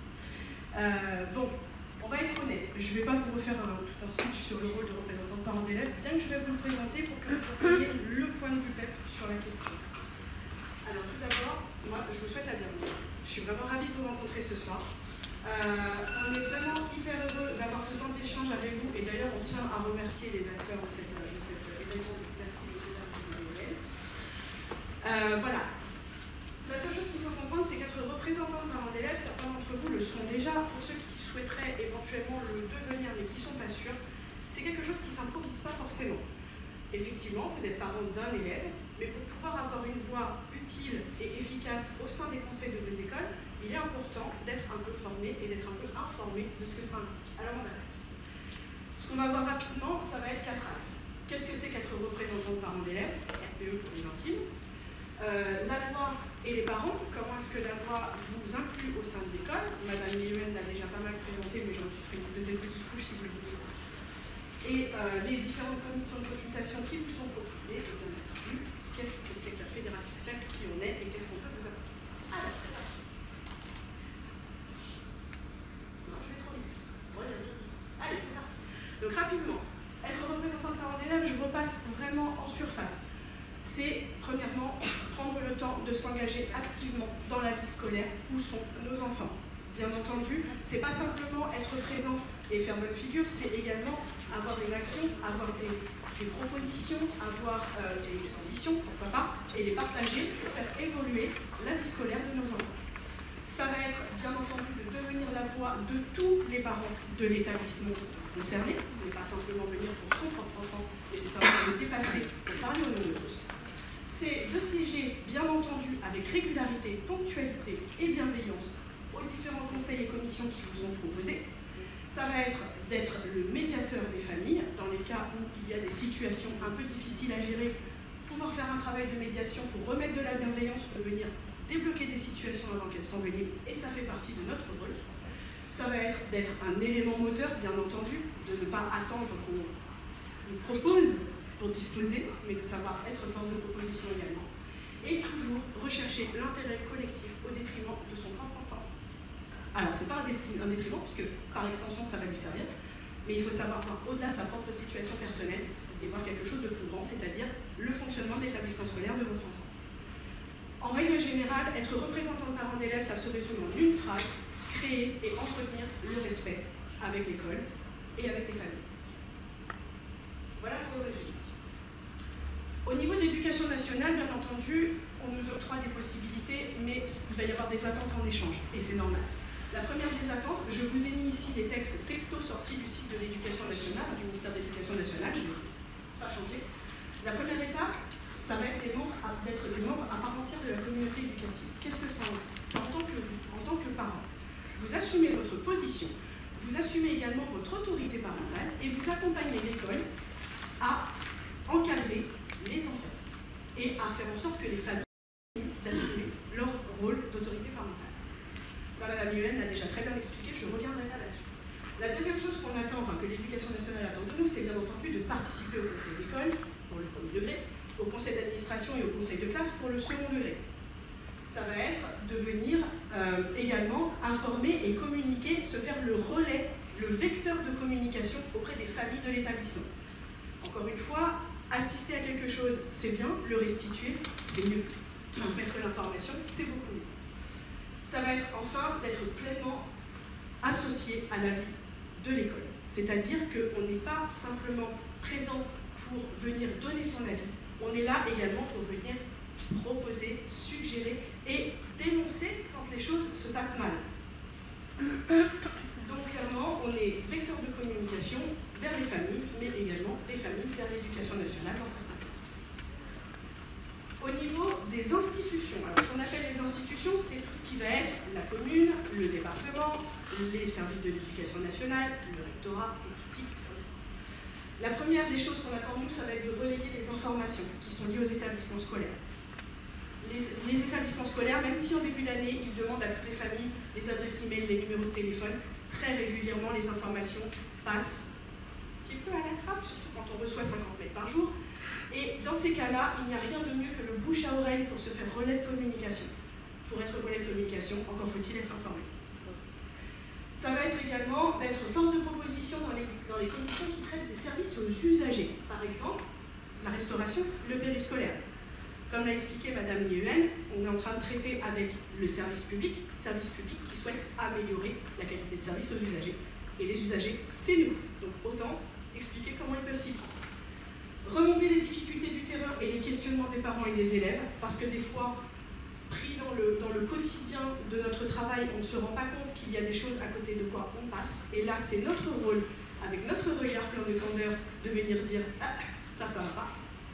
On va être honnête, je ne vais pas vous refaire tout un speech sur le rôle de représentant de parents d'élèves, bien que je vais vous le présenter pour que vous compreniez le point de vue PEP sur la question. Alors tout d'abord, moi je vous souhaite la bienvenue. Je suis vraiment ravie de vous rencontrer ce soir. On est vraiment hyper heureux d'avoir ce temps d'échange avec vous, et d'ailleurs on tient à remercier les acteurs de cet événement. Merci les Noël. Voilà. La seule chose qu'il faut comprendre, c'est qu'être représentant de parents d'élèves, certains d'entre vous le sont déjà. Pour ceux qui souhaiteraient éventuellement le devenir mais qui ne sont pas sûrs, c'est quelque chose qui ne s'improvise pas forcément. Effectivement, vous êtes parent d'un élève, mais pour pouvoir avoir une voix utile et efficace au sein des conseils de vos écoles, il est important d'être un peu formé et d'être un peu informé de ce que ça implique. Alors on arrête. Ce qu'on va voir rapidement, ça va être 4 axes. Qu'est-ce que c'est qu'être représentant de parents d'élèves, RPE pour les intimes, la loi et les parents, comment est-ce que la loi vous inclut au sein de l'école. Madame Lillouen l'a déjà pas mal présenté, mais j'en ferai une deuxième petite couche si vous le voulez. Et les différentes commissions de consultation qui vous sont proposées, et bien entendu, qu'est-ce que c'est que la fédération PEP, qui on est et qu'est-ce qu'on peut vous apporter. Alors, non, je vais trop vite. Allez, c'est parti. Donc rapidement, être représentant de parents d'élèves, je repasse vraiment en surface. C'est, premièrement, prendre le temps de s'engager activement dans la vie scolaire où sont nos enfants. Bien entendu, ce n'est pas simplement être présent et faire bonne figure, c'est également avoir une action, avoir des propositions, avoir des ambitions, pourquoi pas, et les partager pour faire évoluer la vie scolaire de nos enfants. Ça va être, bien entendu, de devenir la voix de tous les parents de l'établissement concerné. Ce n'est pas simplement venir pour son propre enfant, mais c'est simplement de dépasser et parler au nom de tous. C'est de siéger, bien entendu, avec régularité, ponctualité et bienveillance aux différents conseils et commissions qui vous sont proposés. Ça va être d'être le médiateur des familles, dans les cas où il y a des situations un peu difficiles à gérer, pouvoir faire un travail de médiation pour remettre de la bienveillance, pour venir débloquer des situations avant qu'elles s'enveniment, et ça fait partie de notre rôle. Ça va être d'être un élément moteur, bien entendu, de ne pas attendre qu'on nous propose pour disposer, mais de savoir être force de proposition également. Et toujours rechercher l'intérêt collectif au détriment de son propre enfant. Alors, ce n'est pas un détriment, puisque par extension, ça va lui servir, mais il faut savoir voir au-delà de sa propre situation personnelle et voir quelque chose de plus grand, c'est-à-dire le fonctionnement de l'établissement scolaire de votre enfant. En règle générale, être représentant de parents d'élèves, ça se résume en une phrase: créer et entretenir le respect avec l'école et avec les familles. Voilà pour le résumé. Au niveau de l'éducation nationale, bien entendu, on nous octroie des possibilités, mais il va y avoir des attentes en échange, et c'est normal. La première des attentes, je vous ai mis ici des textes textos sortis du site de l'éducation nationale, du ministère de l'Éducation nationale, je ne vais pas changer. La première étape, ça va être d'être des membres à part entière de la communauté éducative. Qu'est-ce que ça entend? C'est en tant que vous, en tant que parent, vous assumez votre position, vous assumez également votre autorité parentale et vous accompagnez l'école à encadrer les enfants et à faire en sorte que les familles d'assumer leur rôle d'autorité parentale. Madame Yuen l'a déjà très bien expliqué, je reviendrai pas là-dessus. La deuxième chose qu'on attend, enfin que l'éducation nationale attend de nous, c'est bien entendu de participer au conseil d'école pour le premier degré, au conseil d'administration et au conseil de classe pour le second degré. Ça va être de venir également informer et communiquer, se faire le relais, le vecteur de communication auprès des familles de l'établissement. Encore une fois, assister à quelque chose, c'est bien, le restituer, c'est mieux. Transmettre l'information, c'est beaucoup mieux. Ça va être enfin d'être pleinement associé à la vie de l'école. C'est-à-dire qu'on n'est pas simplement présent pour venir donner son avis, on est là également pour venir proposer, suggérer et dénoncer quand les choses se passent mal. Donc clairement, on est vecteur de communication vers les familles, mais également des familles vers l'éducation nationale dans certains cas. Au niveau des institutions, alors ce qu'on appelle les institutions, c'est tout ce qui va être la commune, le département, les services de l'éducation nationale, le rectorat et tout type. La première des choses qu'on attend de nous, ça va être de relayer les informations qui sont liées aux établissements scolaires. Les établissements scolaires, même si en début d'année, ils demandent à toutes les familles les adresses e-mail, les numéros de téléphone, très régulièrement les informations passent un petit peu à la trappe, surtout quand on reçoit 50 mails par jour. Et dans ces cas-là, il n'y a rien de mieux que le bouche à oreille pour se faire relais de communication. Pour être relais de communication, encore faut-il être informé. Ça va être également d'être force de proposition dans les commissions qui traitent des services aux usagers. Par exemple, la restauration, le périscolaire. Comme l'a expliqué Madame Yuen, on est en train de traiter avec le service public qui souhaite améliorer la qualité de service aux usagers. Et les usagers, c'est nous. Donc autant expliquer comment ils peuvent s'y prendre. Remonter les difficultés du terrain et les questionnements des parents et des élèves, parce que des fois, pris dans le quotidien de notre travail, on ne se rend pas compte qu'il y a des choses à côté de quoi on passe. Et là, c'est notre rôle, avec notre regard plein de candeur, de venir dire « Ah, ça va pas ».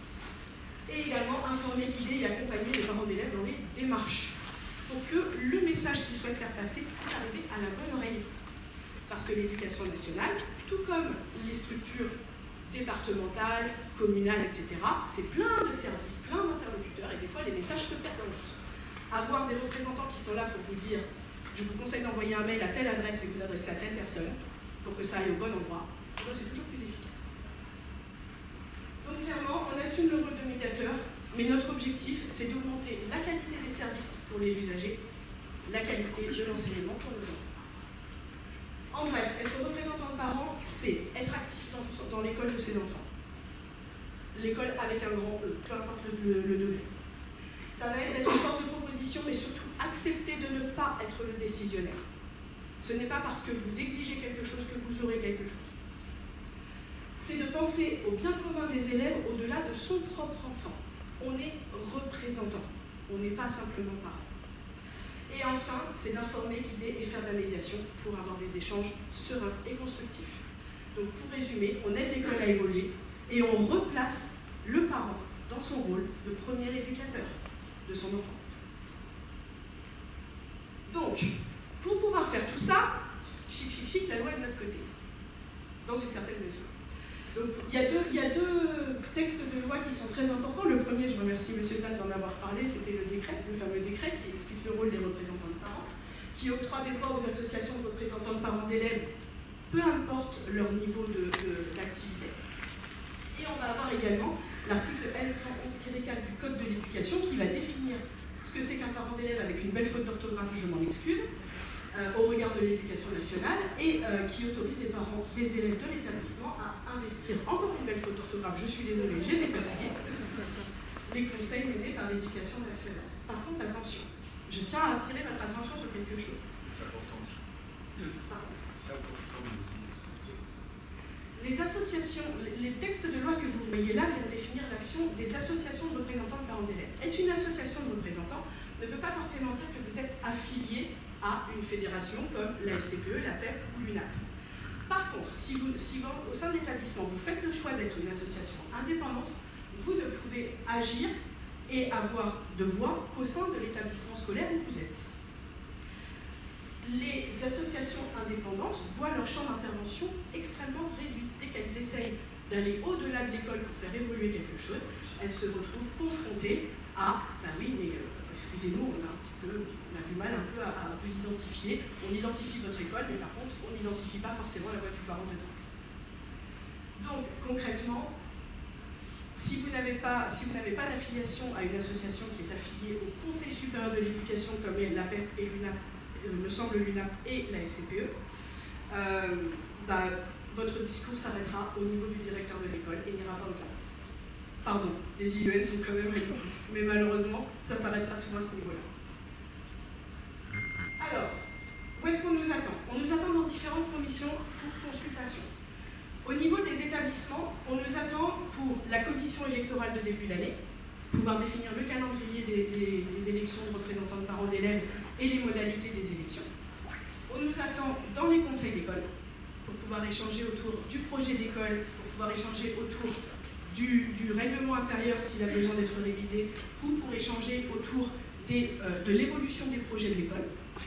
Et également informer, guider et accompagner les parents d'élèves dans les démarches, pour que le message qu'ils souhaitent faire passer puisse arriver à la bonne oreille. Parce que l'éducation nationale, tout comme les structures départementales, communales, etc., c'est plein de services, plein d'interlocuteurs, et des fois les messages se perdent dans l'autre. Avoir des représentants qui sont là pour vous dire « je vous conseille d'envoyer un mail à telle adresse et vous adresser à telle personne », pour que ça aille au bon endroit, c'est toujours plus efficace. Donc clairement, on assume le rôle de médiateur, mais notre objectif, c'est d'augmenter la qualité des services pour les usagers, la qualité de l'enseignement pour nos enfants. En bref, être représentant de parents, c'est être actif dans l'école de ses enfants. L'école avec un grand E, peu importe le degré. Ça va être d'être une force de proposition, mais surtout accepter de ne pas être le décisionnaire. Ce n'est pas parce que vous exigez quelque chose que vous aurez quelque chose. C'est de penser au bien commun des élèves au-delà de son propre enfant. On est représentant, on n'est pas simplement parent. Et enfin, c'est d'informer, guider et faire de la médiation pour avoir des échanges sereins et constructifs. Donc pour résumer, on aide l'école à évoluer et on replace le parent dans son rôle de premier éducateur de son enfant. Donc, pour pouvoir faire tout ça, chic, la loi est de notre côté, dans une certaine mesure. Donc, il y a deux textes de loi qui sont très importants. Le premier, je remercie M. Tal d'en avoir parlé, c'était le décret, le fameux décret qui explique le rôle des représentants de parents, qui octroie des droits aux associations de représentants de parents d'élèves, peu importe leur niveau d'activité. Et on va avoir également l'article L111-4 du Code de l'éducation qui va définir ce que c'est qu'un parent d'élève avec une belle faute d'orthographe, je m'en excuse, au regard de l'éducation nationale, et qui autorise les parents des élèves de l'établissement à investir, encore une belle faute d'orthographe, je suis désolée, j'ai été fatiguée, les conseils menés par l'éducation nationale. Par contre, attention, je tiens à attirer votre attention sur quelque chose. C'est important. Pardon. C'est important. Les associations, les textes de loi que vous voyez là viennent définir l'action des associations de représentants de parents d'élèves. Être une association de représentants ne veut pas forcément dire que vous êtes affilié à une fédération comme la FCPE, la PEP ou l'UNAP. Par contre, si au sein de l'établissement, vous faites le choix d'être une association indépendante, vous ne pouvez agir et avoir de voix qu'au sein de l'établissement scolaire où vous êtes. Les associations indépendantes voient leur champ d'intervention extrêmement réduit. Dès qu'elles essayent d'aller au-delà de l'école pour faire évoluer quelque chose, elles se retrouvent confrontées à « ben oui, mais excusez-nous, on a du mal un peu à vous identifier. On identifie votre école, mais par contre, on n'identifie pas forcément la voix du parent dedans. » Donc, concrètement, si vous n'avez pas d'affiliation à une association qui est affiliée au Conseil supérieur de l'éducation, comme est la PEP et l'UNAP, me semble l'UNAP et la FCPE, votre discours s'arrêtera au niveau du directeur de l'école et n'ira pas au-delà. Pardon, les IEN sont quand même écoutes, mais malheureusement, ça s'arrêtera souvent à ce niveau-là. Alors, où est-ce qu'on nous attend? On nous attend dans différentes commissions pour consultation. Au niveau des établissements, on nous attend pour la commission électorale de début d'année, pouvoir définir le calendrier des élections de représentants de parents d'élèves et les modalités des élections. On nous attend dans les conseils d'école pour pouvoir échanger autour du projet d'école, pour pouvoir échanger autour du règlement intérieur s'il a besoin d'être révisé, ou pour échanger autour de l'évolution des projets de l'école.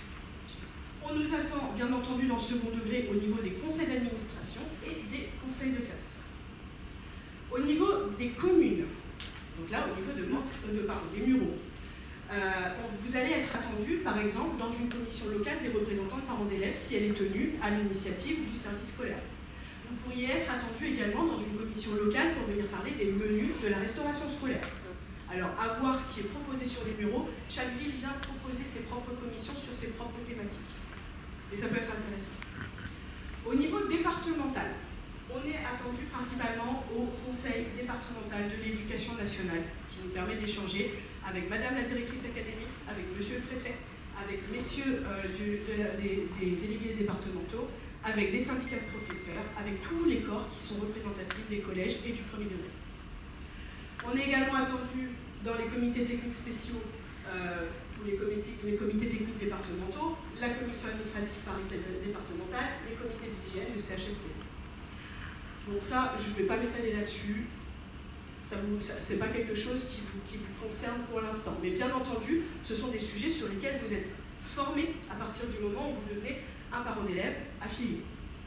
On nous attend bien entendu dans le second degré au niveau des conseils d'administration et des conseils de classe. Au niveau des communes, donc là au niveau des muraux, vous allez être attendu, par exemple, dans une commission locale des représentants de parents d'élèves si elle est tenue à l'initiative du service scolaire. Vous pourriez être attendu également dans une commission locale pour venir parler des menus de la restauration scolaire. Alors, à voir ce qui est proposé sur les bureaux, chaque ville vient proposer ses propres commissions sur ses propres thématiques. Et ça peut être intéressant. Au niveau départemental, on est attendu principalement au Conseil départemental de l'éducation nationale, qui nous permet d'échanger avec Madame la directrice académique, avec Monsieur le préfet, avec messieurs des délégués départementaux, avec des syndicats de professeurs, avec tous les corps qui sont représentatifs des collèges et du premier degré. On est également attendu dans les comités techniques spéciaux, les comités techniques départementaux, la commission administrative paritaire départementale, les comités d'hygiène, le CHSC. Bon, ça, je ne vais pas m'étaler là-dessus. Ce n'est pas quelque chose qui vous concerne pour l'instant. Mais bien entendu, ce sont des sujets sur lesquels vous êtes formés à partir du moment où vous devenez un parent d'élève affilié.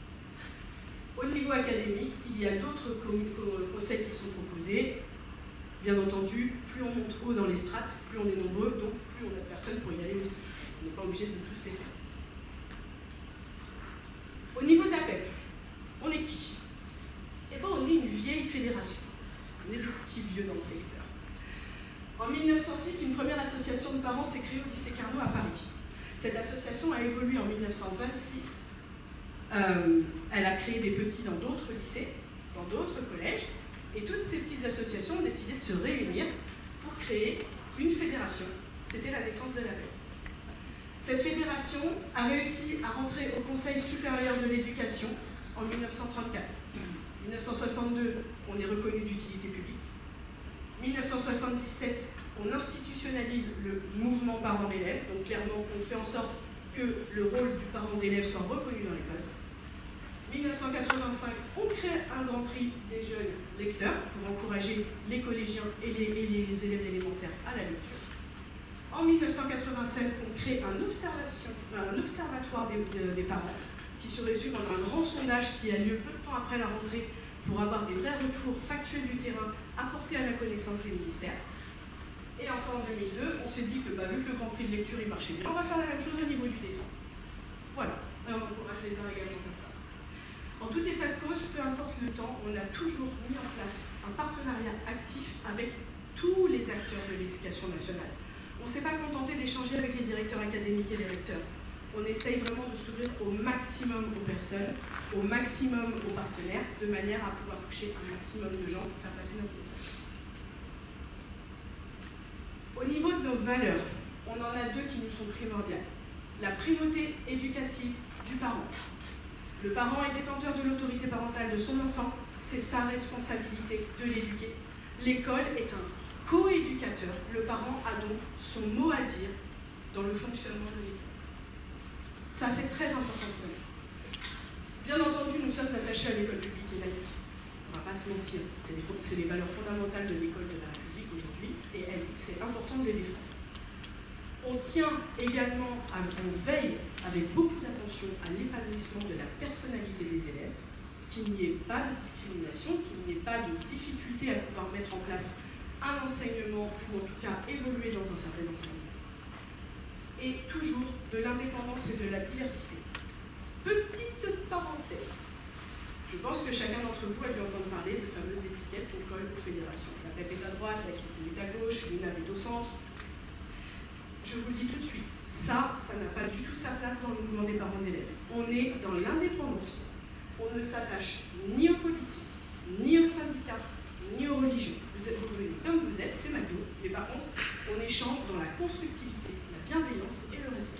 Au niveau académique, il y a d'autres conseils qui sont proposés. Bien entendu, plus on monte haut dans les strates, plus on est nombreux, donc plus on a de personnes pour y aller aussi. On n'est pas obligé de tous les faire. Au niveau de la PEP, on est qui? Eh bien, on est une vieille fédération. On est des petits vieux dans le secteur. En 1906, une première association de parents s'est créée au lycée Carnot à Paris. Cette association a évolué en 1926. Elle a créé des petits dans d'autres lycées, dans d'autres collèges, et toutes ces petites associations ont décidé de se réunir pour créer une fédération. C'était la naissance de la PEP. Cette fédération a réussi à rentrer au Conseil supérieur de l'éducation en 1934. 1962, on est reconnu d'utilité publique. 1977, on institutionnalise le mouvement parent d'élèves, donc clairement on fait en sorte que le rôle du parent d'élève soit reconnu dans l'école. 1985, on crée un grand prix des jeunes lecteurs pour encourager les collégiens et les élèves d'élémentaire à la lecture. En 1996, on crée un observatoire des parents qui se résume en un grand sondage qui a lieu peu de temps après la rentrée pour avoir des vrais retours factuels du terrain apportés à la connaissance des ministères. Et enfin en 2002, on s'est dit que vu que le Grand Prix de lecture il marchait bien, on va faire la même chose au niveau du dessin. Voilà, et on encourage les uns également comme ça. En tout état de cause, peu importe le temps, on a toujours mis en place un partenariat actif avec tous les acteurs de l'éducation nationale. On ne s'est pas contenté d'échanger avec les directeurs académiques et les recteurs. On essaye vraiment de s'ouvrir au maximum aux personnes, au maximum aux partenaires, de manière à pouvoir toucher un maximum de gens pour faire passer notre message. Au niveau de nos valeurs, on en a deux qui nous sont primordiales. La primauté éducative du parent. Le parent est détenteur de l'autorité parentale de son enfant, c'est sa responsabilité de l'éduquer. L'école est un co-éducateur, le parent a donc son mot à dire dans le fonctionnement de l'école. Ça, c'est très important pour nous. Bien entendu, nous sommes attachés à l'école publique et laïque. On ne va pas se mentir, c'est les valeurs fondamentales de l'école de la République aujourd'hui, et c'est important de les défendre. On tient également, on veille avec beaucoup d'attention à l'épanouissement de la personnalité des élèves, qu'il n'y ait pas de discrimination, qu'il n'y ait pas de difficulté à pouvoir mettre en place un enseignement ou en tout cas évoluer dans un certain enseignement. Et toujours de l'indépendance et de la diversité. Petite parenthèse. Je pense que chacun d'entre vous a dû entendre parler de fameuses étiquettes qu'on colle aux fédérations. La PEP est à droite, la CIP est à gauche, l'UNAV est au centre. Je vous le dis tout de suite, ça n'a pas du tout sa place dans le mouvement des parents d'élèves. On est dans l'indépendance. On ne s'attache ni aux politiques, ni aux syndicats, ni aux religions. Vous venez comme vous êtes, c'est McDo, mais par contre, on échange dans la constructivité, la bienveillance et le respect.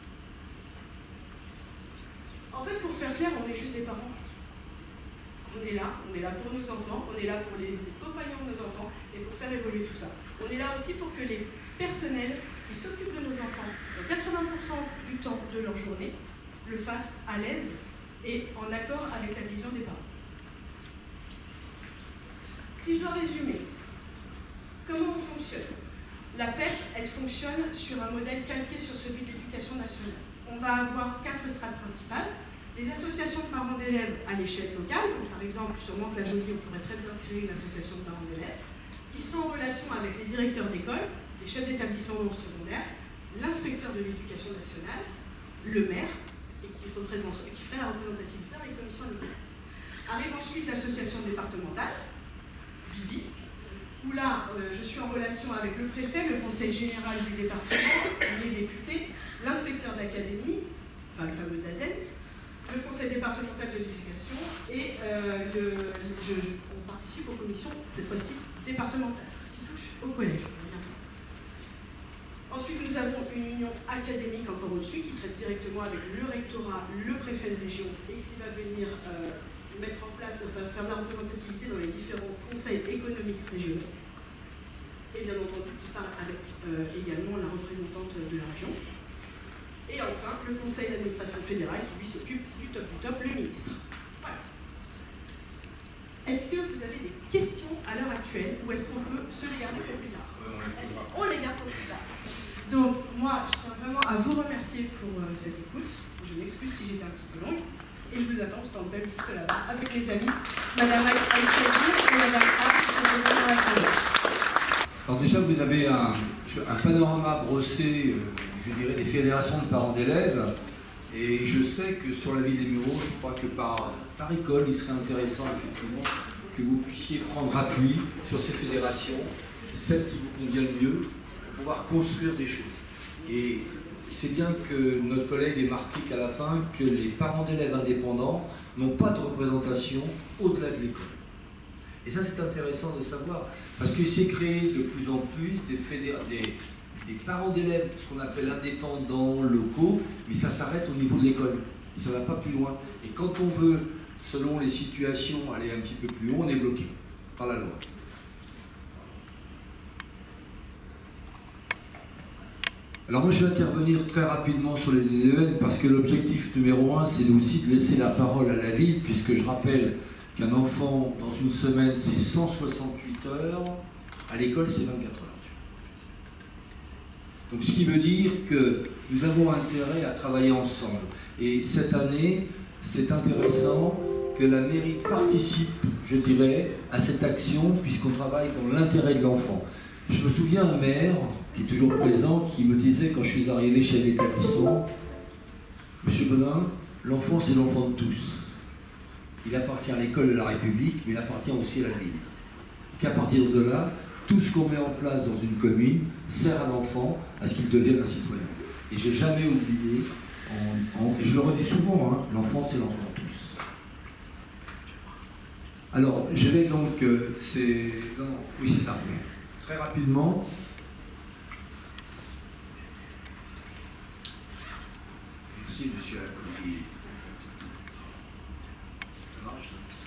En fait, pour faire clair, on est juste des parents. On est là pour nos enfants, on est là pour les compagnons de nos enfants et pour faire évoluer tout ça. On est là aussi pour que les personnels qui s'occupent de nos enfants, dans 80% du temps de leur journée, le fassent à l'aise et en accord avec la vision des parents. Si je dois résumer, comment on fonctionne? La PEP, elle fonctionne sur un modèle calqué sur celui de l'éducation nationale. On va avoir 4 strates principales. Les associations de parents d'élèves à l'échelle locale, donc par exemple, sur Mantes-la-Jolie, on pourrait très bien créer une association de parents d'élèves, qui sera en relation avec les directeurs d'école, les chefs d'établissement secondaire, l'inspecteur de l'éducation nationale, le maire, et qui ferait la représentativité dans les commissions locales. Arrive ensuite l'association départementale, Bibi, où là, je suis en relation avec le préfet, le conseil général du département, les députés, l'inspecteur d'académie, enfin le fameux DAZEN, le conseil départemental de l'éducation, et on participe aux commissions, cette fois-ci, départementales, ce qui touche au collège. Ensuite, nous avons une union académique encore au-dessus, qui traite directement avec le rectorat, le préfet de région, et qui va venir mettre en place, faire de la représentativité dans les différents conseils économiques régionaux. Et bien entendu, qui parle avec également la représentante de la région. Et enfin, le conseil d'administration fédérale qui lui s'occupe du top, le ministre. Voilà. Est-ce que vous avez des questions à l'heure actuelle ou est-ce qu'on peut se les garder pour plus tard? On les garde pour plus tard. Donc, moi, je tiens vraiment à vous remercier pour cette écoute. Je m'excuse si j'étais un petit peu longue. Et je vous attends au stand web juste là-bas avec mes amis, Madame Aïssa et Madame A, qui sont présentes dans la salle. Alors déjà, vous avez un panorama brossé, je dirais, des fédérations de parents d'élèves. Et je sais que sur la ville des Mureaux, je crois que par école, il serait intéressant effectivement que vous puissiez prendre appui sur ces fédérations, celles qui vous conviennent le mieux, pour pouvoir construire des choses. Et c'est bien que notre collègue ait marqué qu'à la fin, que les parents d'élèves indépendants n'ont pas de représentation au-delà de l'école. Et ça, c'est intéressant de savoir, parce qu'il s'est créé de plus en plus des parents d'élèves, ce qu'on appelle indépendants, locaux, mais ça s'arrête au niveau de l'école. Ça ne va pas plus loin. Et quand on veut, selon les situations, aller un petit peu plus haut, on est bloqué par la loi. Alors moi, je vais intervenir très rapidement sur les DDEN, parce que l'objectif numéro 1, c'est aussi de laisser la parole à la ville, puisque je rappelle qu'un enfant, dans une semaine, c'est 168 heures, à l'école, c'est 24 heures. Donc ce qui veut dire que nous avons intérêt à travailler ensemble. Et cette année, c'est intéressant que la mairie participe, je dirais, à cette action, puisqu'on travaille dans l'intérêt de l'enfant. Je me souviens d'un maire, qui est toujours présent, qui me disait quand je suis arrivé chez l'établissement, « Monsieur Bonin, l'enfant c'est l'enfant de tous. Il appartient à l'école de la République, mais il appartient aussi à la ville. Qu'à partir de là, tout ce qu'on met en place dans une commune sert à l'enfant à ce qu'il devienne un citoyen. » Et j'ai jamais oublié, et je le redis souvent, hein, l'enfant c'est l'enfant de tous. Alors, je vais donc, oui c'est ça, très rapidement. Merci monsieur Alcofi. Ça marche?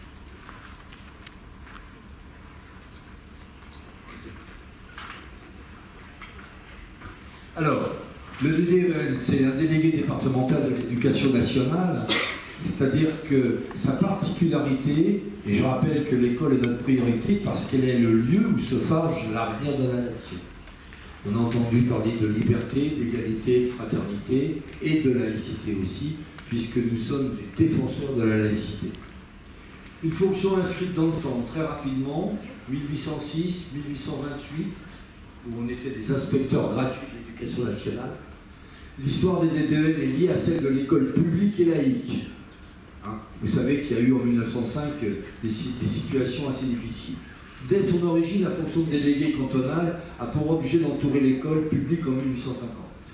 Alors, le DDEN, c'est un délégué départemental de l'éducation nationale, c'est-à-dire que sa particularité, et je rappelle que l'école est notre priorité parce qu'elle est le lieu où se forge l'avenir de la nation. On a entendu parler de liberté, d'égalité, de fraternité et de laïcité aussi, puisque nous sommes des défenseurs de la laïcité. Une fonction inscrite dans le temps, très rapidement, 1806, 1828, où on était des inspecteurs gratuits de l'éducation nationale. L'histoire des DDEN est liée à celle de l'école publique et laïque. Hein, vous savez qu'il y a eu en 1905 des situations assez difficiles. Dès son origine, la fonction de délégué cantonal a pour objet d'entourer l'école publique en 1850.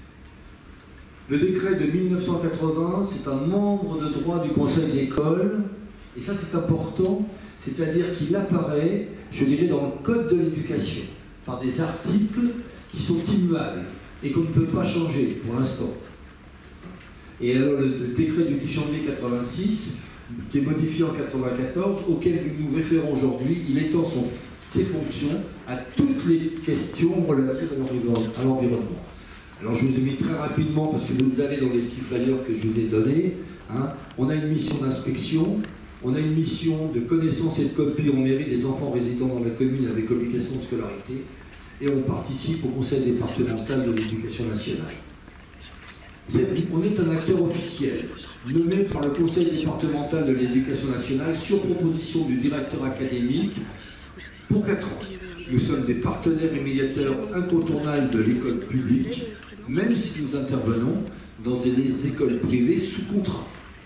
Le décret de 1980, c'est un membre de droit du conseil d'école, et ça c'est important, c'est-à-dire qu'il apparaît, je dirais, dans le code de l'éducation, par des articles qui sont immuables et qu'on ne peut pas changer pour l'instant. Et alors le décret du 10 janvier 86, qui est modifié en 94, auquel nous nous référons aujourd'hui, il étend ses fonctions à toutes les questions relatives à l'environnement. Alors je vous ai mis très rapidement, parce que vous avez dans les petits flyers que je vous ai donnés, hein, on a une mission d'inspection, on a une mission de connaissance et de copie en mairie des enfants résidant dans la commune avec obligation de scolarité, et on participe au conseil départemental de l'éducation nationale. On est un acteur officiel, nommé par le conseil départemental de l'éducation nationale sur proposition du directeur académique pour 4 ans. Nous sommes des partenaires et médiateurs incontournables de l'école publique, même si nous intervenons dans des écoles privées sous contrat.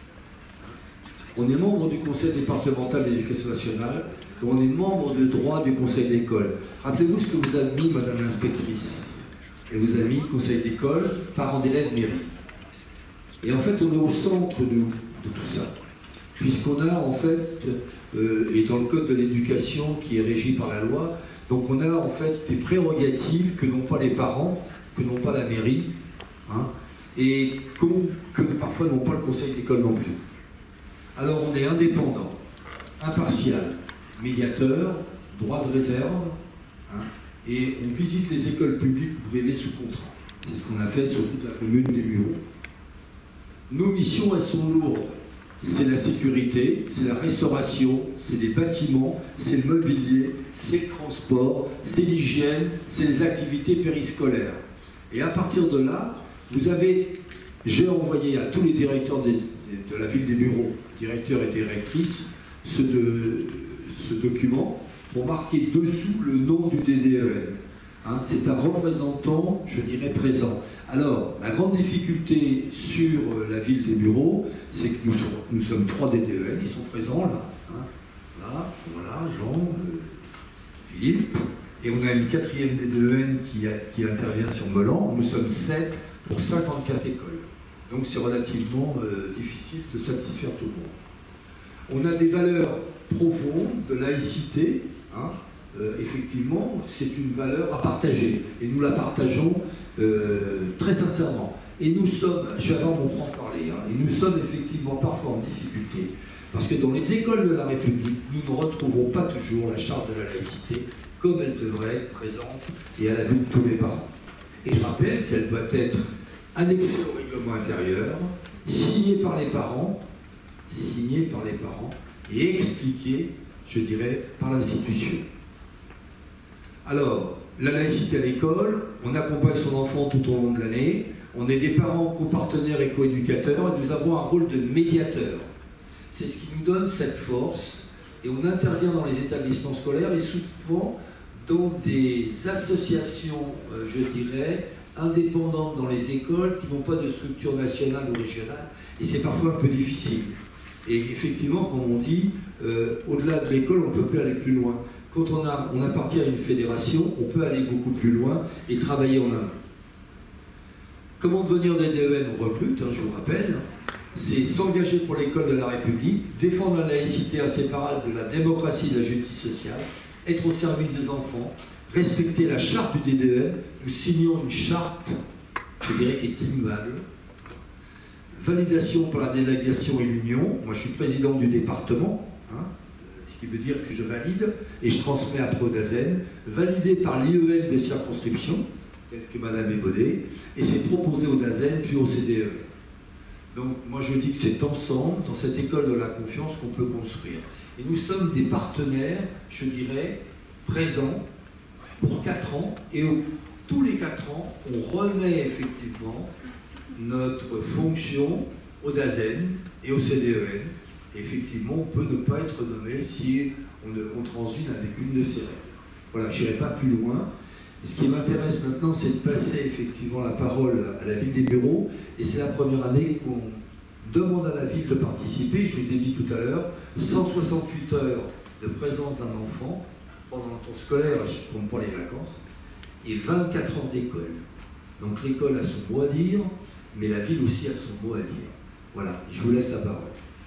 On est membre du conseil départemental de l'éducation nationale et on est membre de droit du conseil d'école. Rappelez-vous ce que vous avez mis, madame l'inspectrice, et vous avez mis conseil d'école, parents d'élèves, mairie. Et en fait, on est au centre de tout ça, puisqu'on a en fait, et dans le code de l'éducation qui est régi par la loi, donc on a en fait des prérogatives que n'ont pas les parents, que n'ont pas la mairie, hein, et que parfois n'ont pas le conseil d'école non plus. Alors on est indépendant, impartial, médiateur, droit de réserve, hein, et on visite les écoles publiques privées sous contrat. C'est ce qu'on a fait sur toute la commune des Mureaux. Nos missions, elles sont lourdes. C'est la sécurité, c'est la restauration, c'est les bâtiments, c'est le mobilier, c'est le transport, c'est l'hygiène, c'est les activités périscolaires. Et à partir de là, j'ai envoyé à tous les directeurs de la ville des Mureaux, directeurs et directrices, ce document pour marquer dessous le nom du DDEN. Hein, c'est un représentant, je dirais, présent. Alors, la grande difficulté sur la ville des Mureaux, c'est que nous sommes 3 DDEN, ils sont présents là. Hein, là, voilà, Jean, Philippe, et on a une 4e DDEN qui intervient sur Melan. Nous sommes 7 pour 54 écoles. Donc c'est relativement difficile de satisfaire tout le monde. On a des valeurs profondes de laïcité, hein, effectivement, c'est une valeur à partager, et nous la partageons très sincèrement. Et nous sommes, je vais avoir mon franc-parler, hein, et nous sommes effectivement parfois en difficulté, parce que dans les écoles de la République, nous ne retrouvons pas toujours la charte de la laïcité comme elle devrait être présente et à la vue de tous les parents. Et je rappelle qu'elle doit être annexée au règlement intérieur, signée par les parents, et expliquée, je dirais, par l'institution. Alors, la laïcité à l'école, on accompagne son enfant tout au long de l'année, on est des parents copartenaires et coéducateurs, et nous avons un rôle de médiateur. C'est ce qui nous donne cette force, et on intervient dans les établissements scolaires, et souvent dans des associations, je dirais, indépendantes dans les écoles, qui n'ont pas de structure nationale ou régionale, et c'est parfois un peu difficile. Et effectivement, comme on dit, au-delà de l'école, on ne peut plus aller plus loin. Quand on appartient à une fédération, on peut aller beaucoup plus loin et travailler en amont. Comment devenir des DEN? On recrute, je vous rappelle. C'est s'engager pour l'école de la République, défendre la laïcité inséparable de la démocratie et de la justice sociale, être au service des enfants, respecter la charte du DDEN. Nous signons une charte, je dirais, qui est immuable. Validation par la délégation et l'union. Moi, je suis président du département, ce qui veut dire que je valide et je transmets après au DAZEN. Validé par l'IEN de circonscription, tel que Madame Ebaudet, et c'est proposé au DAZEN puis au CDE. Donc, moi, je dis que c'est ensemble, dans cette école de la confiance, qu'on peut construire. Et nous sommes des partenaires, je dirais, présents pour 4 ans, et tous les 4 ans, on remet effectivement notre fonction au DAZEN et au CDEN. Effectivement, on peut ne pas être nommé si on transige avec une de ces règles. Voilà, je n'irai pas plus loin. Ce qui m'intéresse maintenant, c'est de passer effectivement la parole à la ville des bureaux, et c'est la première année qu'on demande à la ville de participer. Je vous ai dit tout à l'heure, 168 heures de présence d'un enfant pendant le temps scolaire, je ne compte pas les vacances, et 24 heures d'école. Donc l'école a son mot à dire, mais la ville aussi a son mot à dire. Voilà, je vous laisse la parole.